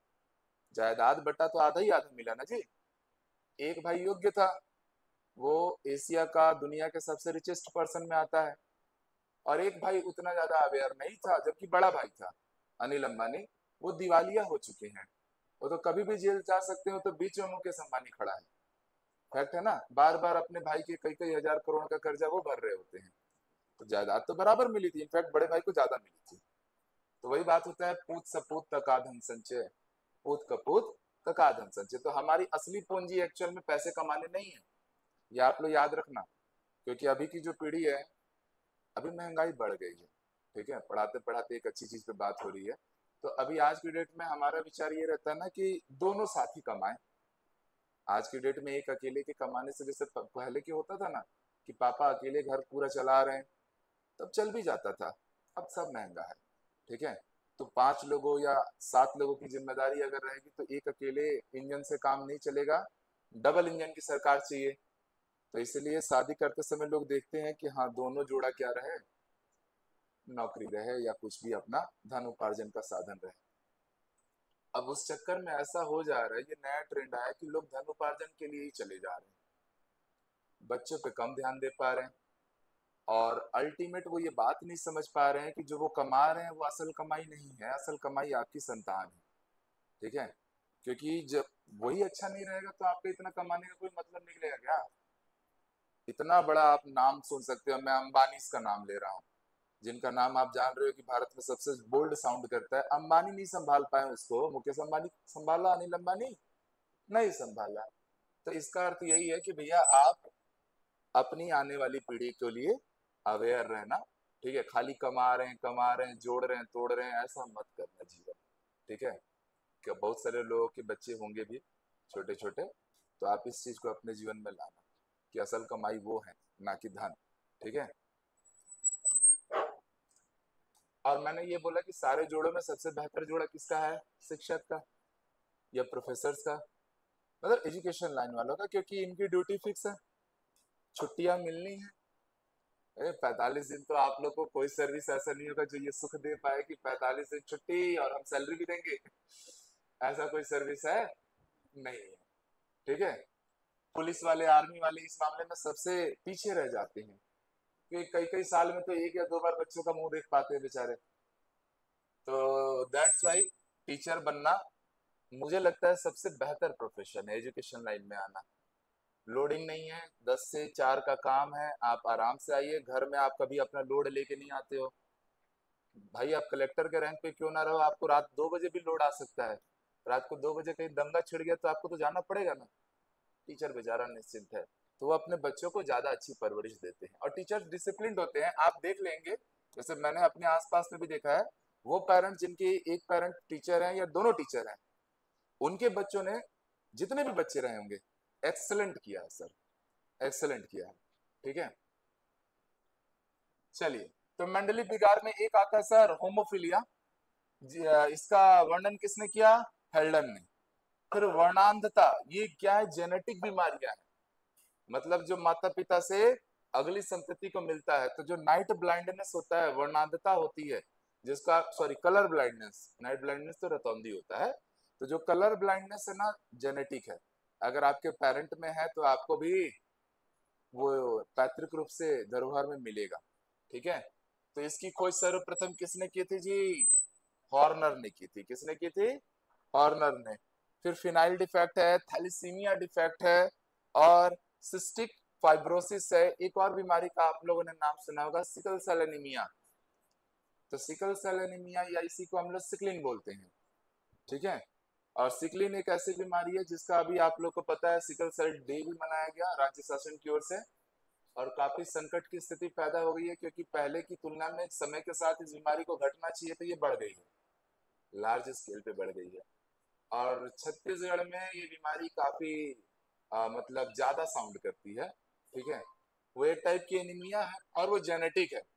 जायदाद बटा तो आधा ही आधा मिला ना जी। एक भाई योग्य था, वो एशिया का दुनिया के सबसे रिचेस्ट पर्सन में आता है, और एक भाई उतना ज्यादा अवेयर नहीं था, जबकि बड़ा भाई था अनिल अंबानी, वो दिवालिया हो चुके हैं। वो तो कभी भी जेल जा सकते हो, तो बीच में मुकेश अंबानी खड़ा है। फैक्ट है ना, बार बार अपने भाई के कई कई हजार करोड़ का कर्जा वो भर रहे होते हैं। तो जायदाद तो बराबर मिली थी, इनफैक्ट बड़े भाई को ज्यादा मिली थी। तो वही बात होता है, पूत सपूत तका धन संचय, पूत कपूत तका धन संचय। तो हमारी असली पूंजी एक्चुअल में पैसे कमाने नहीं है, ये आप लोग याद रखना। क्योंकि अभी की जो पीढ़ी है, अभी महंगाई बढ़ गई है। ठीक है, पढ़ाते पढ़ाते एक अच्छी चीज पे बात हो रही है। तो अभी आज की डेट में हमारा विचार ये रहता है ना कि दोनों साथ ही कमाएं। आज की डेट में एक अकेले के कमाने से, जैसे पहले के होता था ना कि पापा अकेले घर पूरा चला रहे हैं, तब चल भी जाता था। अब सब महंगा है। ठीक है, तो पांच लोगों या सात लोगों की जिम्मेदारी अगर रहेगी, तो एक अकेले इंजन से काम नहीं चलेगा, डबल इंजन की सरकार चाहिए। तो इसलिए शादी करते समय लोग देखते हैं कि हाँ दोनों जोड़ा क्या रहे, नौकरी रहे या कुछ भी अपना धन उपार्जन का साधन रहे। अब उस चक्कर में ऐसा हो जा रहा है, ये नया ट्रेंड आया कि लोग धन उपार्जन के लिए ही चले जा रहे हैं, बच्चों पे कम ध्यान दे पा रहे हैं, और अल्टीमेट वो ये बात नहीं समझ पा रहे हैं कि जो वो कमा रहे हैं वो असल कमाई नहीं है, असल कमाई आपकी संतान है। ठीक है, क्योंकि जब वही अच्छा नहीं रहेगा तो आपका इतना कमाने का कोई मतलब निकलेगा क्या। इतना बड़ा आप नाम सुन सकते हो, मैं अंबानी का नाम ले रहा हूँ, जिनका नाम आप जान रहे हो कि भारत में सबसे बोल्ड साउंड करता है, अंबानी नहीं संभाल पाए उसको, मुकेश अंबानी संभाला, अनिल अंबानी नहीं संभाला। तो इसका अर्थ यही है कि भैया आप अपनी आने वाली पीढ़ी के लिए अवेयर रहना। ठीक है, खाली कमा रहे हैं कमा रहे हैं जोड़ रहे हैं तोड़ रहे हैं, ऐसा मत करना जीवन। ठीक है, कि बहुत सारे लोगों के बच्चे होंगे भी छोटे छोटे, तो आप इस चीज को अपने जीवन में लाना कि असल कमाई वो है, ना कि धन। ठीक है, और मैंने ये बोला कि सारे जोड़ों में सबसे बेहतर जोड़ा किसका है, शिक्षक का या प्रोफेसर का, मतलब एजुकेशन लाइन वालों का, क्योंकि इनकी ड्यूटी फिक्स है, छुट्टियां मिलनी है। पैंतालीस दिन तो आप लोग को कोई सर्विस ऐसा नहीं होगा जो ये सुख दे पाए कि पैंतालीस दिन छुट्टी और हम सैलरी भी देंगे। ऐसा कोई सर्विस है नहीं है। ठीक है, पुलिस वाले आर्मी वाले इस मामले में सबसे पीछे रह जाते हैं। कि कई कई साल में तो एक या दो बार बच्चों का मुंह देख पाते हैं बेचारे। तो दैट्स वाई टीचर बनना मुझे लगता है सबसे बेहतर प्रोफेशन है एजुकेशन लाइन में आना। लोडिंग नहीं है, दस से चार का काम है, आप आराम से आइए, घर में आप कभी अपना लोड लेके नहीं आते हो। भाई आप कलेक्टर के रैंक पे क्यों ना रहो, आपको रात दो बजे भी लोड आ सकता है। रात को दो बजे कहीं दंगा छिड़ गया तो आपको तो जाना पड़ेगा ना। टीचर बेचारा निश्चिंत है, तो वो अपने बच्चों को ज्यादा अच्छी परवरिश देते हैं और टीचर्स डिसिप्लिन्ड होते हैं। आप देख लेंगे, जैसे मैंने अपने आसपास में भी देखा है, वो पेरेंट्स जिनके एक पेरेंट टीचर हैं या दोनों टीचर हैं, उनके बच्चों ने जितने भी बच्चे रहे होंगे एक्सलेंट किया है सर, एक्सलेंट किया है। ठीक है, चलिए। तो मेंडली बिगाड़ में एक आता है सर होमोफिलिया, इसका वर्णन किसने किया? हेल्डन ने। फिर वर्णांधता, ये क्या है? जेनेटिक बीमारियां है, मतलब जो माता पिता से अगली संतति को मिलता है। तो जो नाइट ब्लाइंडनेस होता है, वर्णांधता होती है, जिसका sorry colour blindness, night blindness तो रतौंधी होता है। तो जो कलर ब्लाइंडनेस है ना, जेनेटिक है। अगर आपके पेरेंट में है तो आपको भी वो पैतृक रूप से धरोहर में मिलेगा। ठीक है, तो इसकी खोज सर्वप्रथम किसने की थी जी? हॉर्नर ने की थी। किसने की थी? हॉर्नर ने। फिर फिनाइल डिफेक्ट है, थैलीसीमिया डिफेक्ट है, और सिस्टिक फाइब्रोसिस है। एक और बीमारी का आप लोगों ने नाम सुना होगा, सिकल सेल एनीमिया। तो सिकल सेल एनीमिया या इसी को हम लोग सिकलिंग बोलते हैं। ठीक है, और सिकलिन एक ऐसी बीमारी है जिसका अभी आप लोग को पता है सिकल सेल डे भी मनाया गया राज्य शासन की ओर से। और काफी संकट की स्थिति पैदा हो गई है, क्योंकि पहले की तुलना में समय के साथ इस बीमारी को घटना चाहिए तो ये बढ़ गई है, लार्ज स्केल पे बढ़ गई है। और छत्तीसगढ़ में ये बीमारी काफी आ, मतलब ज्यादा साउंड करती है। ठीक है, वो एक टाइप की एनीमिया है और वो जेनेटिक है।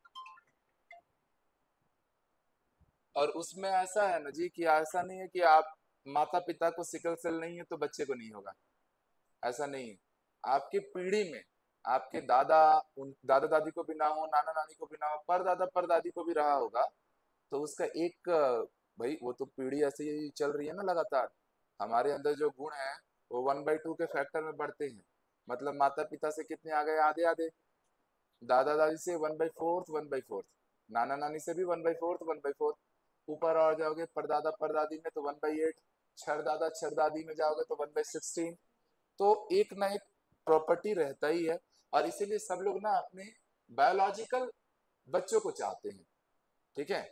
और उसमें ऐसा है ना जी कि ऐसा नहीं है कि आप माता पिता को सिकल सेल नहीं है तो बच्चे को नहीं होगा, ऐसा नहीं है। आपकी पीढ़ी में आपके दादा, उन दादा दादी को भी ना हो, नाना नानी को भी ना हो, पर दादा पर दादी को भी रहा होगा, तो उसका एक भाई वो तो पीढ़ी ऐसे ही चल रही है ना लगातार। हमारे अंदर जो गुण है वो वन बाई टू के फैक्टर में बढ़ते हैं। मतलब माता पिता से कितने आ गए? आधे आधे। दादा दादी से one by fourth, one by fourth. नाना नानी से भी one by fourth, one by fourth. ऊपर और जाओगे परदादा परदादी में तो वन बाई एट। छरदादा छरदादी में जाओगे तो वन बाई सिक्सटीन। तो एक ना एक प्रॉपर्टी रहता ही है। और इसीलिए सब लोग ना अपने बायोलॉजिकल बच्चों को चाहते हैं। ठीक है,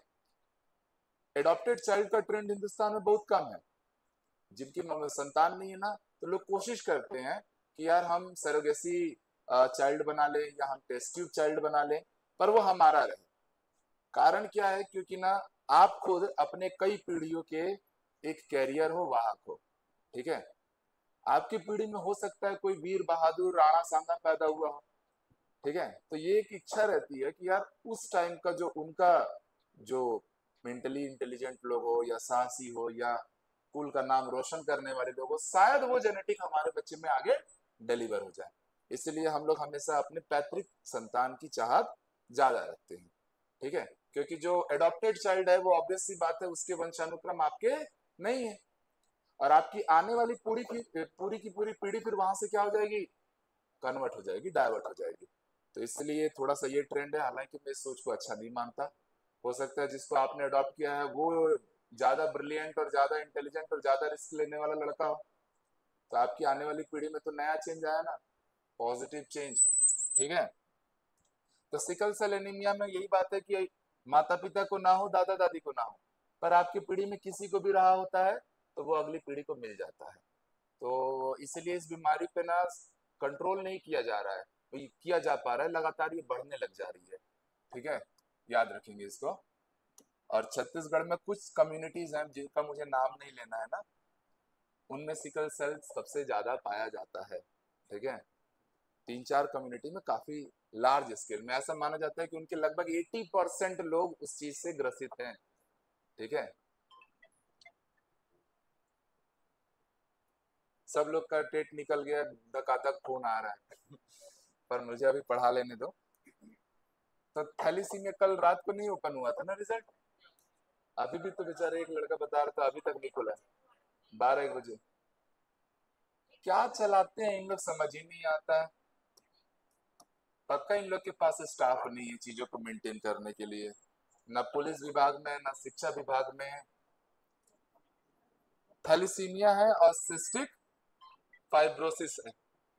एडॉप्टेड चाइल्ड का ट्रेंड हिंदुस्तान में बहुत कम है। जिनकी संतान नहीं है ना, तो लोग कोशिश करते हैं कि यार हम सरोगेसी चाइल्ड बना ले या हम टेस्ट ट्यूब चाइल्ड बना ले, पर वो हमारा रहे। कारण क्या है? क्योंकि ना आप खुद अपने कई पीढ़ियों के एक कैरियर हो, वाहक हो। ठीक है, आपकी पीढ़ी में हो सकता है कोई वीर बहादुर राणा सांगा पैदा हुआ हो। ठीक है, तो ये एक इच्छा रहती है कि यार उस टाइम का जो उनका जो मेंटली इंटेलिजेंट लोग हो या साहसी हो या कुल का नाम रोशन करने वाले लोग हो, शायद वो जेनेटिक हमारे बच्चे में आगे डिलीवर हो जाए। इसलिए हम लोग हमेशा अपने पैतृक संतान की चाहत ज्यादा रखते हैं। ठीक है, क्योंकि जो एडॉप्टेड चाइल्ड है वो ऑब्वियस सी बात है उसके वंशानुक्रम आपके नहीं है, और आपकी आने वाली पूरी की पूरी की पूरी पीढ़ी फिर वहां से क्या हो जाएगी? कन्वर्ट हो जाएगी, डाइवर्ट हो जाएगी। तो इसलिए थोड़ा सा ये ट्रेंड है, हालांकि मैं इस सोच को अच्छा नहीं मानता। हो सकता है जिसको आपने अडॉप्ट किया है वो ज्यादा ब्रिलियंट और ज्यादा इंटेलिजेंट और ज्यादा रिस्क लेने वाला लड़का हो, तो आपकी आने वाली पीढ़ी में तो नया चेंज आया ना, पॉजिटिव चेंज। ठीक है, तो सिकल सेल एनीमिया में यही बात है कि माता पिता को ना हो, दादा दादी को ना हो, पर आपकी पीढ़ी में किसी को भी रहा होता है तो वो अगली पीढ़ी को मिल जाता है। तो इसलिए इस बीमारी पे ना कंट्रोल नहीं किया जा रहा है, तो ये किया जा पा रहा है, लगातार ये बढ़ने लग जा रही है। ठीक है, याद रखेंगे इसको। और छत्तीसगढ़ में कुछ कम्युनिटीज हैं जिनका मुझे नाम नहीं लेना है ना, उनमें सिकल सेल सबसे ज्यादा पाया जाता है। ठीक है, तीन चार कम्युनिटी में काफी लार्ज स्केल में ऐसा माना जाता है कि उनके लगभग अस्सी परसेंट लोग उस चीज से ग्रसित हैं। ठीक है, सब लोग का टेट निकल गया, धकाधक फोन आ रहा है पर मुझे अभी पढ़ा लेने दो। तो थैलीसीमिया कल रात को नहीं ओपन हुआ था ना रिजल्ट? अभी भी तो बेचारे एक लड़का बता रहा था अभी तक नहीं खुला, बारह एक बजे। क्या चलाते हैं इन लोग, समझ ही नहीं आता है। पक्का इन लोग के पास स्टाफ नहीं है चीजों को मेंटेन करने के लिए, ना पुलिस विभाग में ना शिक्षा विभाग में। थैलीसीमिया है और सिस्टिक फाइब्रोसिस है।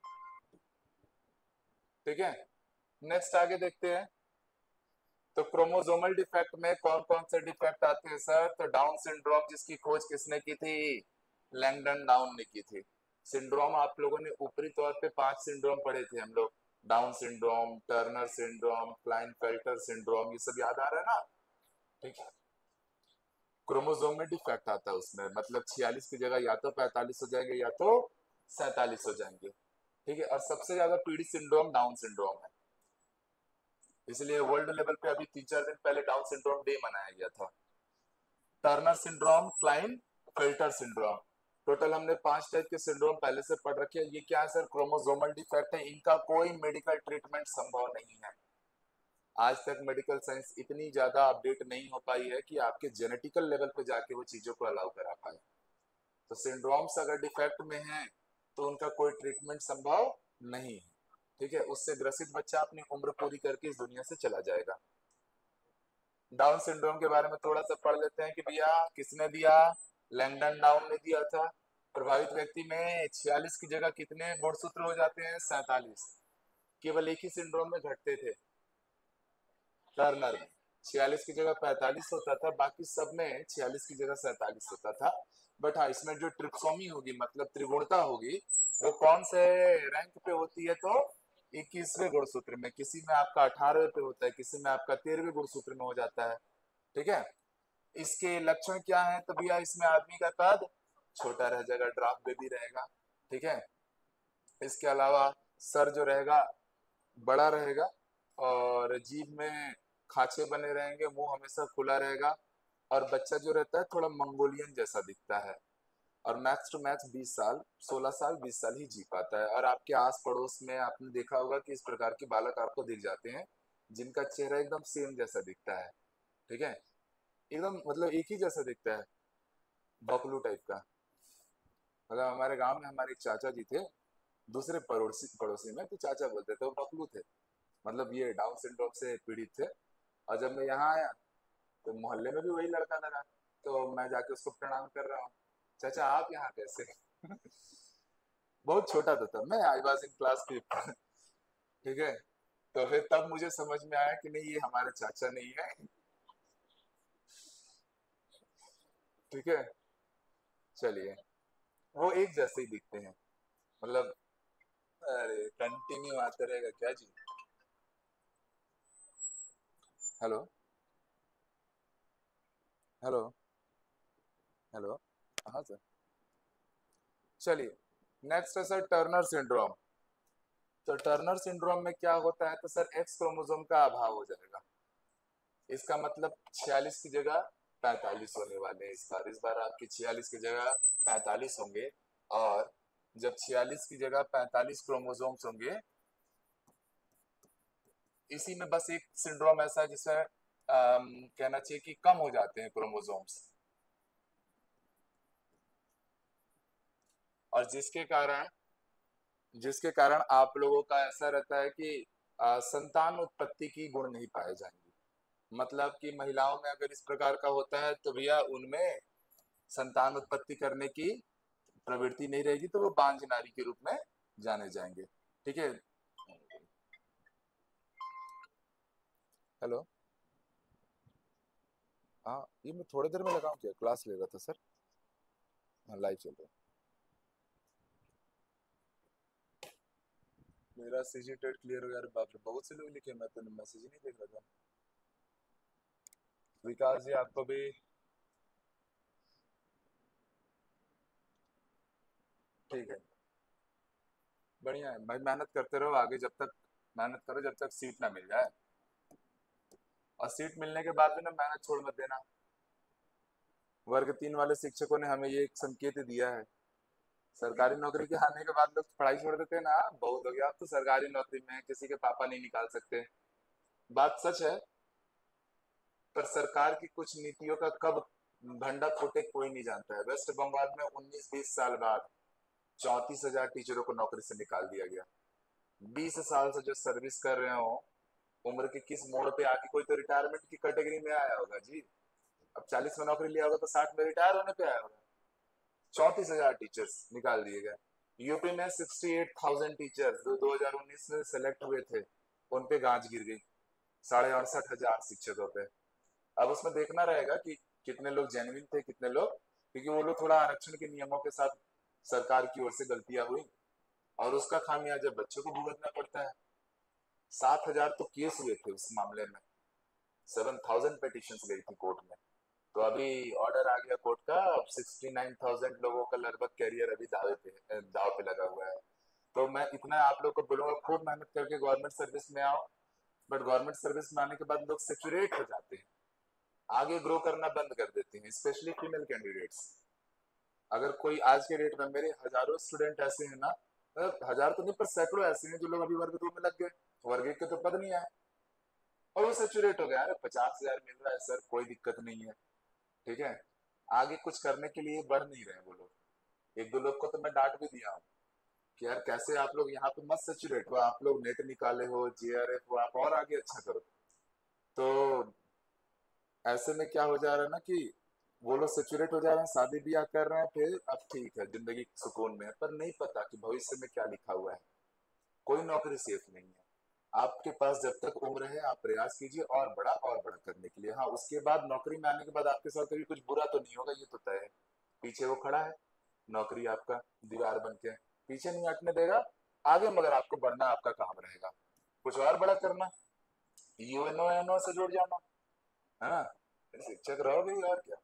ठीक है, नेक्स्ट आगे देखते हैं। तो क्रोमोसोमल डिफेक्ट में कौन कौन से डिफेक्ट आते हैं सर? तो डाउन सिंड्रोम, जिसकी खोज किसने की थी? लैंगडन डाउन ने की थी। सिंड्रोम आप लोगों ने ऊपरी तौर पे पांच सिंड्रोम पढ़े थे हम लोग, Down syndrome, Turner syndrome, Klinefelter syndrome, ये सब याद आ रहा है ना? ठीक है, क्रोमोसोम में डिफेक्ट आता है उसमें, मतलब छियालीस की जगह या तो पैंतालीस हो जाएंगे या तो सैंतालीस हो जाएंगे। ठीक है, और सबसे ज्यादा पीड़ित सिंड्रोम डाउन सिंड्रोम है, इसलिए वर्ल्ड लेवल पे अभी तीन चार दिन पहले डाउन सिंड्रोम डे मनाया गया था। Turner syndrome, Klinefelter syndrome, total हमने पांच टाइप के सिंड्रोम पहले से पढ़ रखे हैं। ये क्या है सर? क्रोमोसोमल डिफेक्ट है, इनका कोई मेडिकल ट्रीटमेंट संभव नहीं है। आज तक मेडिकल साइंस इतनी ज्यादा अपडेट नहीं हो पाई है कि आपके जेनेटिकल लेवल पे जाके वो चीजों को अलाउ करा पाए। तो सिंड्रोम्स अगर डिफेक्ट में हैं तो उनका कोई ट्रीटमेंट संभव नहीं है। ठीक है, उससे ग्रसित बच्चा अपनी उम्र पूरी करके इस दुनिया से चला जाएगा। डाउन सिंड्रोम के बारे में थोड़ा सा पढ़ लेते हैं कि भैया किसने दिया? लैंगडन डाउन ने दिया था। प्रभावित व्यक्ति में छियालीस की जगह कितने गुणसूत्र हो जाते हैं? सैंतालीस। केवल एक ही सिंड्रोम में घटते थे, टर्नर में छियालीस की जगह पैंतालीस होता था, बाकी सब में छियालीस की जगह सैंतालीस होता था। बट हाँ, इसमें जो ट्रिप्सोमी होगी, मतलब त्रिगुणता होगी, वो कौन से रैंक पे होती है? तो इक्कीसवें गुणसूत्र में। किसी में आपका अठारहवें पे होता है, किसी में आपका तेरहवें गुणसूत्र में हो जाता है। ठीक है, इसके लक्षण क्या है? तो भैया इसमें आदमी का कद छोटा रह जाएगा, ड्राफ बेबी रहेगा। ठीक है, इसके अलावा सर जो रहेगा बड़ा रहेगा, और जीभ में खांचे बने रहेंगे, मुंह हमेशा खुला रहेगा, और बच्चा जो रहता है थोड़ा मंगोलियन जैसा दिखता है, और मैक्स टू मैक्स बीस साल, सोलह साल बीस साल ही जी पाता है। और आपके आस पड़ोस में आपने देखा होगा कि इस प्रकार के बालक आपको दिख जाते हैं जिनका चेहरा एकदम सेम जैसा दिखता है। ठीक है, एकदम मतलब एक ही जैसा दिखता है, बकलू टाइप का। मतलब हमारे गांव में हमारे एक चाचा जी थे, दूसरे पड़ोसी पड़ोसी में तो चाचा बोलते थे, वो बकलू थे, मतलब ये डाउन सिंड्रोम से पीड़ित थे। और जब मैं यहाँ आया तो मोहल्ले में भी वही लड़का लगा, तो मैं जाके उसको प्रणाम कर रहा हूँ, चाचा आप यहाँ कैसे? बहुत छोटा था तब मैं, I was in class fifth. ठीक है, तो फिर तब मुझे समझ में आया कि नहीं, ये हमारे चाचा नहीं है। ठीक है, चलिए, वो एक जैसे ही दिखते हैं, मतलब अरे कंटिन्यू आते रहेगा क्या जी? हेलो, हेलो, हेलो, हाँ सर। चलिए, नेक्स्ट है सर टर्नर सिंड्रोम। तो टर्नर सिंड्रोम में क्या होता है? तो सर एक्स क्रोमोसोम का अभाव हो जाएगा। इसका मतलब छियालीस की जगह पैंतालीस होने वाले हैं इस बार। इस बार आपकी छियालीस की जगह पैंतालीस होंगे, और जब छियालीस की जगह पैंतालीस क्रोमोसोम्स होंगे, इसी में बस एक सिंड्रोम ऐसा है जिसमें अम, कहना चाहिए कि कम हो जाते हैं क्रोमोसोम्स, और जिसके कारण जिसके कारण आप लोगों का ऐसा रहता है कि अ, संतान उत्पत्ति की गुण नहीं पाए जाएंगे। मतलब कि महिलाओं में अगर इस प्रकार का होता है तो भैया उनमें संतान उत्पत्ति करने की प्रवृत्ति नहीं रहेगी, तो वो बांझ नारी के रूप में जाने जाएंगे। ठीक है, हेलो, हाँ ये मैं थोड़ी देर में लगाऊं क्या? क्लास ले रहा था सर। हाँ लाइव चल रहा है। मेरा सीजी टेट क्लियर हो गया। अरे बाप रे, बहुत से लोग लिखे, मैं तो मैसेज ही नहीं देख रहा था। विकास जी आपको भी ठीक है, बढ़िया है भाई, मेहनत करते रहो आगे, जब तक मेहनत करो जब तक सीट ना मिल जाए, और सीट मिलने के बाद भी ना मेहनत छोड़ मत देना। वर्ग तीन वाले शिक्षकों ने हमें ये एक संकेत दिया है। सरकारी नौकरी के आने के बाद लोग पढ़ाई छोड़ देते हैं ना, बहुत हो गया, अब तो सरकारी नौकरी में किसी के पापा नहीं निकाल सकते। बात सच है, पर सरकार की कुछ नीतियों का कब भंडा फूटे कोई नहीं जानता है। वेस्ट बंगाल में उन्नीस बीस साल बाद चौंतीस हजार टीचरों को नौकरी से निकाल दिया गया। बीस साल से जो सर्विस कर रहे हो, उम्र के किस मोड़ पे आके कोई तो रिटायरमेंट की कैटेगरी में आया होगा जी। अब चालीस में नौकरी लिया होगा तो साठ में रिटायर होने पे आया होगा। चौंतीस हजार टीचर्स निकाल दिए गए। यूपी में सिक्सटी एट थाउजेंड टीचर्स जो दो हजार उन्नीस में सेलेक्ट हुए थे, उन पे गाज गिर गई साढ़े अड़सठ हजार शिक्षकों पे। अब उसमें देखना रहेगा कि कितने लोग जेन्युइन थे, कितने लोग, क्योंकि वो लोग थोड़ा आरक्षण के नियमों के साथ सरकार की ओर से गलतियां हुई और उसका खामियाजा बच्चों को भुगतना पड़ता है। सात हजार तो केस हुए थे उस मामले में, सेवन थाउजेंड पेटिशन गई थी कोर्ट में। तो अभी ऑर्डर आ गया कोर्ट का, अब सिक्सटी नाइन थाउजेंड लोगों का लगभग कैरियर अभी दावे पे दाव पे लगा हुआ है। तो मैं इतना आप लोग को बोलूंगा, खूब मेहनत करके गवर्नमेंट सर्विस में आओ। बट गवर्नमेंट सर्विस में आने के बाद लोग सेचुरेट हो जाते हैं, आगे ग्रो करना बंद कर देते हैं, स्पेशली फीमेल कैंडिडेट्स। अगर कोई आज के डेट में, मेरे हजारों स्टूडेंट ऐसे हैं ना, मतलब हजार तो नहीं पर सैकड़ों ऐसे हैं जो लोग अभी वर्ग दो में लग गए, वर्ग एक के तो पद नहीं आए और वो सेचुरेट हो गया। अरे पचास हजार मिल रहा है सर, कोई दिक्कत नहीं है, ठीक है। आगे कुछ करने के लिए बढ़ नहीं रहे वो लोग। एक दो लोग को तो मैं डांट भी दिया हूँ कि यार कैसे आप लोग यहाँ पे मत सेचुरेट हो, आप लोग नेट निकाले हो, जेआरएफ हो, आप और आगे अच्छा करो। तो ऐसे में क्या हो जा रहा है ना कि वो लोग सेचुरेट हो जा रहे हैं, शादी ब्याह कर रहे हैं, फिर अब ठीक है जिंदगी सुकून में है, पर नहीं पता कि भविष्य में क्या लिखा हुआ है। कोई नौकरी सेफ नहीं है। आपके पास जब तक उम्र है आप प्रयास कीजिए और बड़ा और बड़ा करने के लिए। हाँ, उसके बाद नौकरी में आने के बाद आपके साथ कभी कुछ बुरा तो नहीं होगा, ये तो तय है। पीछे वो खड़ा है, नौकरी आपका दीवार बन के पीछे नहीं हटने देगा आगे, मगर आपको बढ़ना आपका काम रहेगा, कुछ और बड़ा करना, यूएनओ एनओ से जुड़ जाना, है ना, शिक्षक रहोगे और क्या।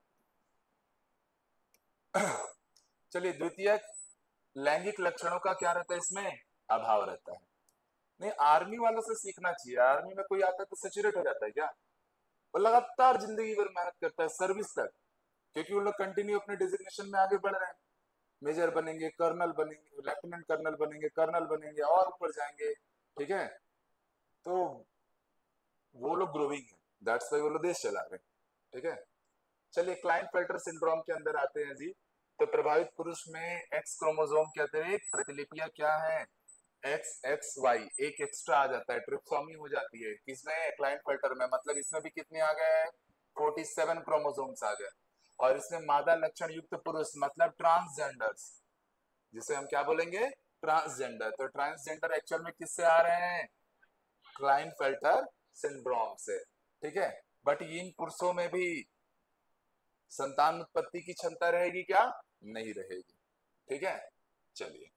चलिए, द्वितीय, लैंगिक लक्षणों का क्या रहता है इसमें, अभाव रहता है। नहीं, आर्मी वालों से सीखना चाहिए। आर्मी में कोई आता है तो सेचुरेट हो जाता है क्या? वो लगातार जिंदगी भर मेहनत करता है सर्विस तक, क्योंकि वो लोग कंटिन्यू अपने डिजिग्नेशन में आगे बढ़ रहे हैं। मेजर बनेंगे, कर्नल बनेंगे, लेफ्टिनेंट कर्नल बनेंगे, कर्नल बनेंगे और ऊपर जाएंगे, ठीक है। तो वो लोग ग्रोविंग है, दैट्स वाई वो लोग देश चला रहे हैं, ठीक है। चलिए, क्लाइनफेल्टर सिंड्रोम के अंदर आते हैं जी। तो प्रभावित पुरुष में एक्स क्रोमोसोम के अतिरिक्त प्रतिलिपियां क्या है, एक्स एक्स वाई, एक एक्स्ट्रा आ जाता है, ट्रिप्सोमी हो जाती है। किसमें, क्लाइनफेल्टर में, मतलब इसमें भी कितने आ गए, फोर्टी सेवन क्रोमोसोम्स आ गए। और इसमें मादा लक्षण युक्त पुरुष मतलब ट्रांसजेंडर्स, जिसे हम क्या बोलेंगे, ट्रांसजेंडर। तो ट्रांसजेंडर एक्चुअल में किससे आ रहे हैं, क्लाइनफेल्टर सिंड्रोम से, ठीक है। बट इन पुरुषों में भी संतान उत्पत्ति की क्षमता रहेगी क्या, नहीं रहेगी, ठीक है। चलिए,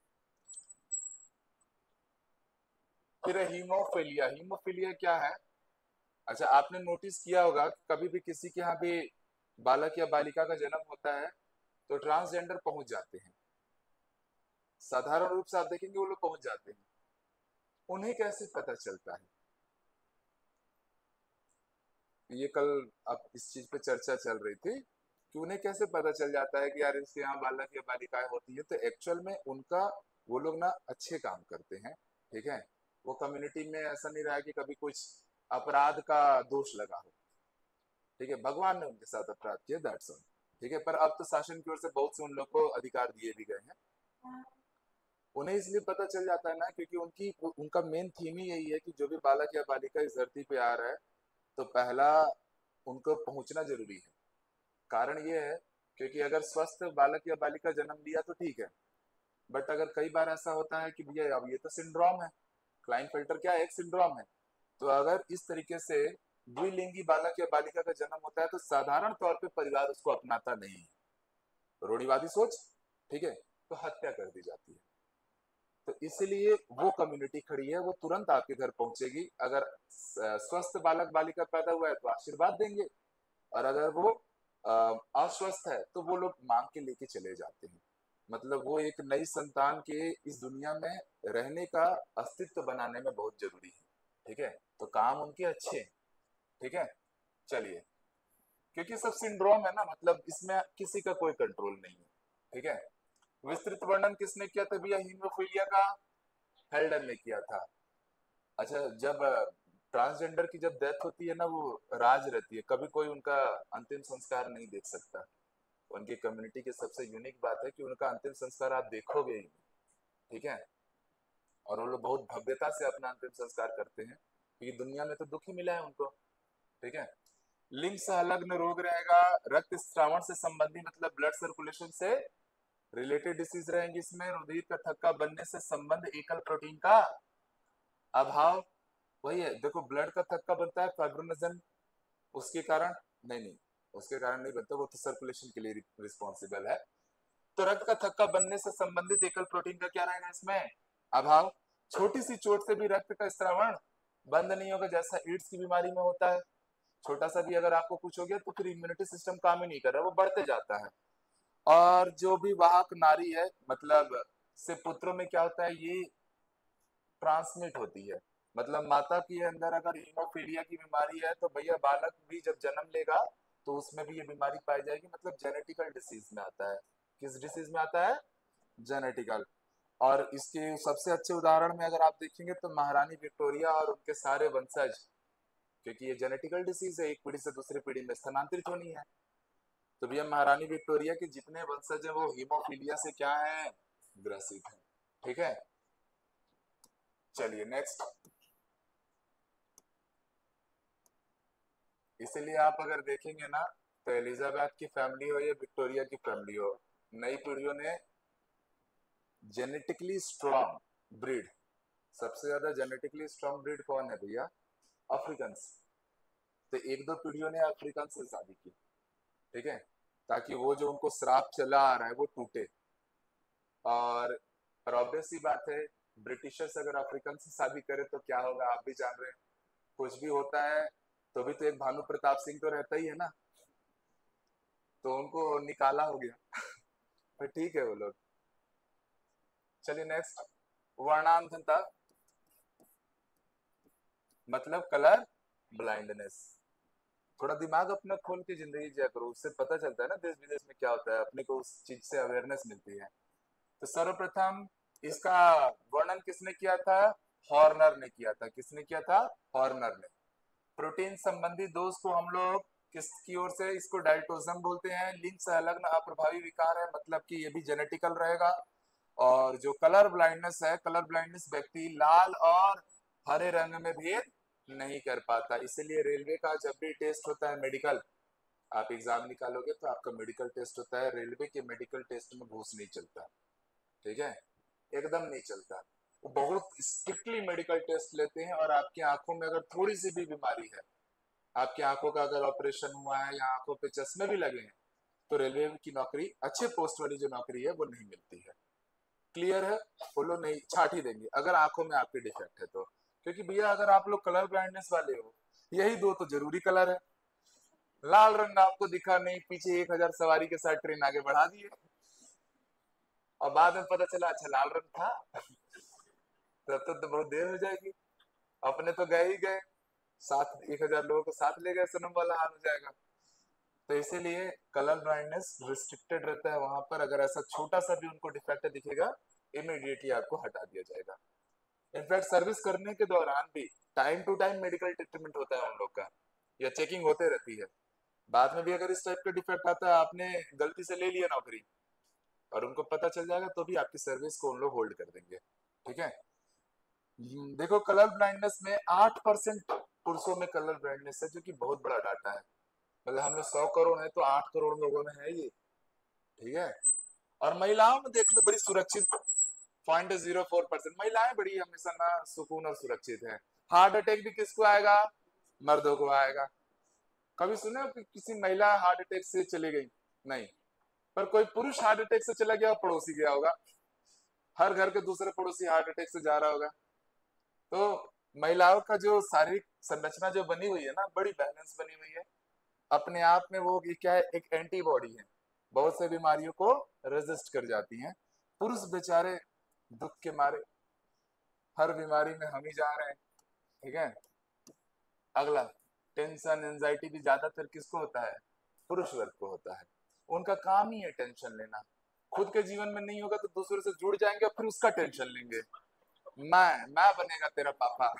फिर हीमोफीलिया। हीमोफीलिया क्या है? अच्छा, आपने नोटिस किया होगा कि कभी भी किसी के यहाँ भी बालक या बालिका का जन्म होता है तो ट्रांसजेंडर पहुंच जाते हैं, साधारण रूप से आप देखेंगे वो लोग पहुंच जाते हैं। उन्हें कैसे पता चलता है, ये कल अब इस चीज पे चर्चा चल रही थी कि उन्हें कैसे पता चल जाता है कि यार इसके यहाँ बालक या बालिकाएं होती है। तो एक्चुअल में उनका, वो लोग ना अच्छे काम करते हैं, ठीक है। वो कम्युनिटी में ऐसा नहीं रहा कि कभी कुछ अपराध का दोष लगा हो, ठीक है, भगवान ने उनके साथ अपराध किया, दैट्स ऑल, ठीक है। पर अब तो शासन की ओर से बहुत से उन लोग को अधिकार दिए भी गए हैं। उन्हें इसलिए पता चल जाता है ना क्योंकि उनकी उनका मेन थीम ही यही है कि जो भी बालक या बालिका इस धरती पे आ रहा है तो पहला उनको पहुंचना जरूरी है। कारण ये है क्योंकि अगर स्वस्थ बालक या बालिका जन्म लिया तो ठीक है, बट अगर कई बार ऐसा होता है कि भैया अब ये तो सिंड्रोम है, क्लाइनफेल्टर क्या है, एक सिंड्रोम है। तो अगर इस तरीके से द्विलिंगी बालक या बालिका का जन्म होता है तो साधारण तौर पे परिवार उसको अपनाता नहीं है, रूढ़िवादी सोच, ठीक है, तो हत्या कर दी जाती है। तो इसलिए वो कम्युनिटी खड़ी है, वो तुरंत आपके घर पहुंचेगी। अगर स्वस्थ बालक बालिका पैदा हुआ है तो आशीर्वाद देंगे, और अगर वो अस्वस्थ है तो वो लोग मांग के लेके चले जाते हैं। मतलब वो एक नई संतान के इस दुनिया में रहने का अस्तित्व बनाने में बहुत जरूरी है, ठीक है। तो काम उनके अच्छे हैं, ठीक है। चलिए, क्योंकि सब सिंड्रोम है ना, मतलब इसमें किसी का कोई कंट्रोल नहीं है, ठीक है। विस्तृत वर्णन किसने किया था भैया हीमोफीलिया का, हेल्डन ने किया था। अच्छा, जब ट्रांसजेंडर की जब डेथ होती है ना, वो राज रहती है, कभी कोई उनका अंतिम संस्कार नहीं देख सकता। उनकी कम्युनिटी की सबसे यूनिक बात है कि उनका अंतिम संस्कार आप देखोगे ही, ठीक है। और वो लोग बहुत भव्यता से अपना अंतिम संस्कार करते हैं, क्योंकि दुनिया में तो दुख ही मिला है उनको। ठीक है। लिंग संलग्न रोग रहेगा, रक्त स्रावण से संबंधी मतलब ब्लड सर्कुलेशन से रिलेटेड डिसीज रहेंगी इसमें। रुधिर का थक्का बनने से संबंध एकल प्रोटीन का अभाव, वही है देखो, ब्लड का थक्का बनता है फाइब्रोनेजन, उसके कारण नहीं नहीं उसके कारण नहीं बनता, वो तो सर्कुलेशन के लिए रिस्पॉन्सिबल है। तो रक्त का थक्का बनने से संबंधित एकल प्रोटीन का क्या रहेगा इसमें अभाव। छोटी सी चोट से भी रक्त का स्रावण बंद नहीं होगा, जैसा एड्स की बीमारी में होता है। छोटा सा भी अगर आपको कुछ हो गया तो फिर इम्यूनिटी सिस्टम काम ही नहीं कर रहा, वो बढ़ते जाता है। और जो भी वाहक नारी है मतलब से पुत्रों में क्या होता है, ये ट्रांसमिट होती है। मतलब माता के अंदर अगर हीमोफीलिया की बीमारी है तो भैया बालक भी जब जन्म लेगा तो उसमें भी ये बीमारी पाई जाएगी, मतलब जेनेटिकल डिसीज में आता है। किस डिसीज में आता है, जेनेटिकल। और इसके सबसे अच्छे उदाहरण में अगर आप देखेंगे तो महारानी विक्टोरिया और उनके सारे वंशज, क्योंकि ये जेनेटिकल डिसीज है, एक पीढ़ी से दूसरी पीढ़ी में स्थानांतरित होनी है। तो भैया महारानी विक्टोरिया के जितने वंशज हैं वो हीमोफीलिया से क्या है, ग्रसित है। ठीक है, चलिए नेक्स्ट। इसलिए आप अगर देखेंगे ना तो एलिजाबेथ की फैमिली हो या विक्टोरिया की फैमिली हो, नई पीढ़ियों ने जेनेटिकली स्ट्रॉन्ग ब्रीड, सबसे ज्यादा जेनेटिकली स्ट्रॉन्ग ब्रीड कौन है भैया, अफ्रीकन। तो एक दो पीढ़ियों ने अफ्रीकन से शादी की, ठीक है, ताकि वो जो उनको श्राप चला आ रहा है वो टूटे। और और ऑब्वियस सी बात है, ब्रिटिशर्स अगर अफ्रीकन से शादी करे तो क्या होगा आप भी जान रहे हैं, कुछ भी होता है तो भी तो एक भानु प्रताप सिंह तो रहता ही है ना, तो उनको निकाला हो गया। तो ठीक है वो लोग। चलिए नेक्स्ट, वर्णांधता मतलब कलर ब्लाइंडनेस। थोड़ा दिमाग अपना खोल के जिंदगी जिया करो, उससे पता चलता है ना देश विदेश में क्या होता है, अपने को उस चीज से अवेयरनेस मिलती है। तो सर्वप्रथम इसका वर्णन किसने किया था, हॉर्नर ने किया था। किसने किया था, हॉर्नर ने। प्रोटीन संबंधी दोष को हम लोग किसकी ओर से, इसको डायटोजम बोलते हैं। लिंग संलग्न अप्रभावी विकार है, मतलब कि ये भी जेनेटिकल रहेगा। और जो कलर ब्लाइंडनेस है, कलर ब्लाइंडनेस व्यक्ति लाल और हरे रंग में भेद नहीं कर पाता। इसलिए रेलवे का जब भी टेस्ट होता है मेडिकल, आप एग्जाम निकालोगे तो आपका मेडिकल टेस्ट होता है, रेलवे के मेडिकल टेस्ट में घूस नहीं चलता। ठीक है, एकदम नहीं चलता। वो बहुत स्ट्रिक्टली मेडिकल टेस्ट लेते हैं, और आपकी आंखों में अगर थोड़ी सी भी बीमारी है, आपकी आंखों का अगर ऑपरेशन हुआ है या आंखों पे चश्मे भी लगे हैं, तो रेलवे की नौकरी, अच्छे पोस्ट वाली जो नौकरी है वो नहीं मिलती है। क्लियर है, वो लोग नहीं छाट ही देंगे अगर आंखों में आपके डिफेक्ट है तो। क्योंकि भैया अगर आप लोग कलर ब्लाइंडनेस वाले हो, यही दो तो जरूरी कलर है। लाल रंग आपको दिखा नहीं, पीछे एक हजार सवारी के साथ ट्रेन आगे बढ़ा दिए, और बाद में पता चला अच्छा लाल रंग था। तब तक तो बहुत देर हो जाएगी, अपने तो गए ही गए, साथ एक हजार लोगों को साथ ले गए, सनम वाला हाल हो जाएगा। तो इसीलिए कलर ब्लाइंडनेस रिस्ट्रिक्टेड रहता है वहां पर। अगर ऐसा छोटा सा भी उनको डिफेक्ट दिखेगा, इमीडिएटली आपको हटा दिया जाएगा। इनफैक्ट सर्विस करने के दौरान भी time to time medical treatment होता है उन लोग का, या चेकिंग होते रहती है। बाद में भी अगर इस टाइप का डिफेक्ट आता है, आपने गलती से ले लिया नौकरी और उनको पता चल जाएगा, तो भी आपकी सर्विस को उन लोग होल्ड कर देंगे। ठीक है, देखो कलर ब्लाइंडनेस में आठ परसेंट पुरुषों में कलर ब्लाइंडनेस है, जो कि बहुत बड़ा डाटा है। मतलब हम लोग सौ करोड़ है तो आठ करोड़ लोगों में है ये। ठीक है, और महिलाओं में देख लो बड़ी सुरक्षित, पॉइंट जीरो फोर परसेंट महिलाएं बड़ी हमेशा ना सुकून और सुरक्षित है। हार्ट अटैक भी किसको आएगा, मर्दों को आएगा। कभी सुने हो कि किसी महिला हार्ट अटैक से चली गई, नहीं। पर कोई पुरुष हार्ट अटैक से चला गया, पड़ोसी गया होगा, हर घर के दूसरे पड़ोसी हार्ट अटैक से जा रहा होगा। तो महिलाओं का जो शारीरिक संरचना जो बनी हुई है ना, बड़ी बैलेंस बनी हुई है अपने आप में। वो क्या है, एक एंटीबॉडी है, बहुत से बीमारियों को रेजिस्ट कर जाती हैं। पुरुष बेचारे दुख के मारे हर बीमारी में हम ही जा रहे हैं। ठीक है, अगला, टेंशन एंजाइटी भी ज्यादातर किसको होता है, पुरुष वर्ग को होता है। उनका काम ही है टेंशन लेना। खुद के जीवन में नहीं होगा तो दूसरे से जुड़ जाएंगे और फिर उसका टेंशन लेंगे। मैं मैं बनेगा तेरा पापा।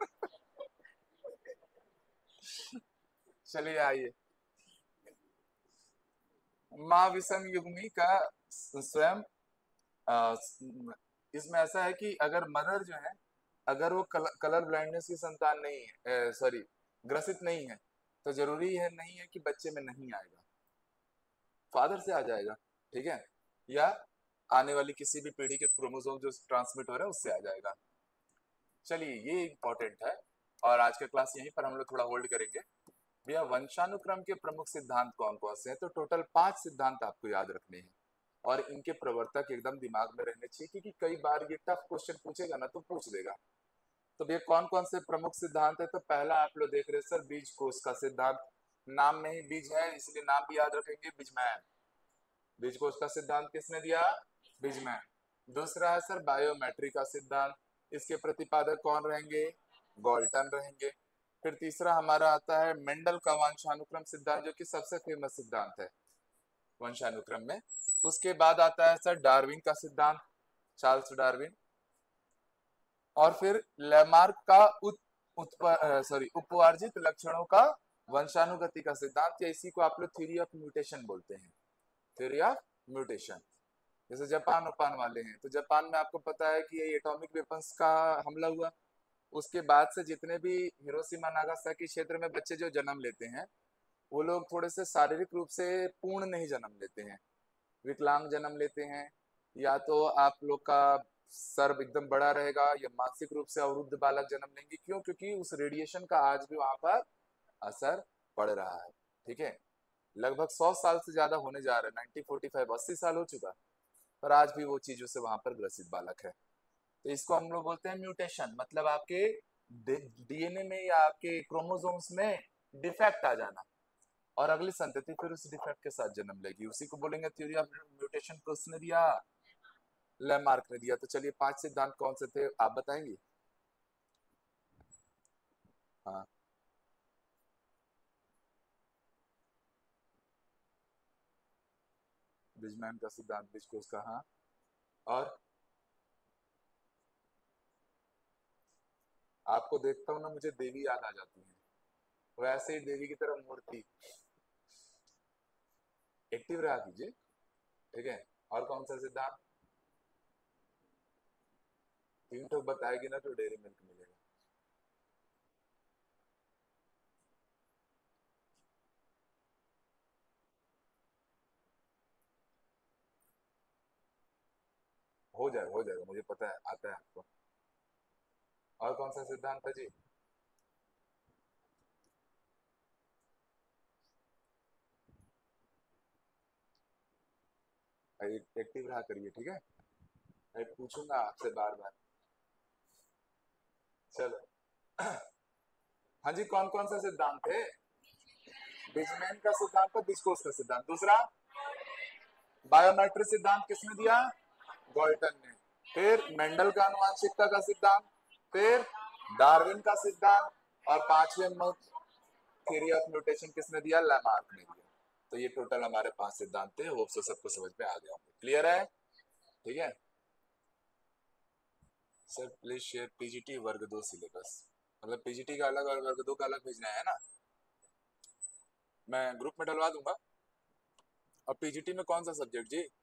चलिए आइए, माँ विषम युग्मी का स्वयं इसमें ऐसा है कि अगर मदर जो है, अगर वो कल, कलर ब्लाइंडनेस की संतान नहीं है, सॉरी ग्रसित नहीं है, तो जरूरी है नहीं है कि बच्चे में नहीं आएगा, फादर से आ जाएगा, ठीक है, या आने वाली किसी भी पीढ़ी के क्रोमोसोम जो ट्रांसमिट हो रहा है उससे आ जाएगा। चलिए ये इंपॉर्टेंट है, और आज का क्लास यहीं पर हम लोग थोड़ा होल्ड करेंगे। भैया वंशानुक्रम के प्रमुख सिद्धांत कौन कौन से हैं? तो टोटल पांच सिद्धांत आपको याद रखने हैं, और इनके प्रवर्तक एकदम दिमाग में रहने चाहिए, क्योंकि कई बार ये टफ क्वेश्चन पूछेगा ना तो पूछ देगा। तो भैया कौन कौन से प्रमुख सिद्धांत है? तो पहला आप लोग देख रहे हैं सर, बीज कोष का सिद्धांत। नाम में ही बीज है इसलिए नाम भी याद रखेंगे, बीजमैन। बीज कोष का सिद्धांत किसने दिया? बीजमैन। दूसरा है सर बायोमेट्री का सिद्धांत, इसके प्रतिपादक कौन रहेंगे? गॉल्टन रहेंगे। फिर तीसरा हमारा आता है मेंडल का वंशानुक्रम सिद्धांत, जो कि सबसे फेमस सिद्धांत है वंशानुक्रम में। उसके बाद आता है सर डार्विन का सिद्धांत, चार्ल्स डार्विन। और फिर लेमार्क का उत, सॉरी उपवार्जित लक्षणों का वंशानुगति का सिद्धांत, या इसी को आप लोग थ्योरी ऑफ म्यूटेशन बोलते हैं, थ्योरी ऑफ म्यूटेशन। जैसे जापान उपान वाले हैं, तो जापान में आपको पता है कि ये एटॉमिक वेपन्स का हमला हुआ, उसके बाद से जितने भी हिरोशिमा नागासाकी क्षेत्र में बच्चे जो जन्म लेते हैं, वो लोग थोड़े से शारीरिक रूप से पूर्ण नहीं जन्म लेते हैं, विकलांग जन्म लेते हैं, या तो आप लोग का सर एकदम बड़ा रहेगा, या मानसिक रूप से अवरुद्ध बालक जन्म लेंगे। क्यों? क्योंकि उस रेडिएशन का आज भी वहां पर असर पड़ रहा है, ठीक है। लगभग सौ साल से ज्यादा होने जा रहा है, नाइनटीन फोर्टी फाइव, अस्सी साल हो चुका, पर आज भी वो चीजों से वहां पर ग्रसित बालक है। तो इसको हम लोग बोलते हैं म्यूटेशन, मतलब आपके डीएनए में या आपके क्रोमोसोम्स में डिफेक्ट आ जाना, और अगली संतति फिर उस डिफेक्ट के साथ जन्म लेगी, उसी को बोलेंगे थ्योरी ऑफ म्यूटेशन। किसने दिया? लेमार्क ने दिया। तो चलिए पांच सिद्धांत कौन से थे आप बताएंगे? हाँ, बीजमैन का सिद्धांत, बीजकोष का, हाँ। और आपको देखता हूँ ना मुझे देवी याद आ जाती है, वैसे ही देवी की तरह मूर्ति, एक्टिव रहा कीजिए, ठीक है। और कौन सा सिद्धांत? तीन ठोक बताएगी ना तो डेयरी मिल्क मिलेगा। हो जाएगा, हो जाएगा, मुझे पता है, आता है आपको। और कौन सा सिद्धांत है जी? एक्टिव रहा करिए, ठीक है, मैं पूछूंगा आपसे बार बार। चलो हाँ जी, कौन कौन सा सिद्धांत है? बिजमैन का सिद्धांत था, बिस्कोस का सिद्धांत। दूसरा बायोमेट्रिक सिद्धांत किसने दिया? गॉल्टन ने। फिर मेंडल का आनुवंशिकता का सिद्धांत, फिर डार्विन का सिद्धांत, और पांचवें थ्योरी ऑफ म्यूटेशन किसने दिया? लैमार्क ने दिया। तो ये टोटल हमारे पांच सिद्धांत थे, होप से सबको समझ में आ गया होंगे, क्लियर है, ठीक है। सर प्लीज शेयर पीजीटी वर्ग दो सिलेबस, मतलब पीजीटी का अलग और वर्ग दो का अलग भेजना है ना? मैं ग्रुप में डलवा दूंगा। और पीजीटी में कौन सा सब्जेक्ट जी?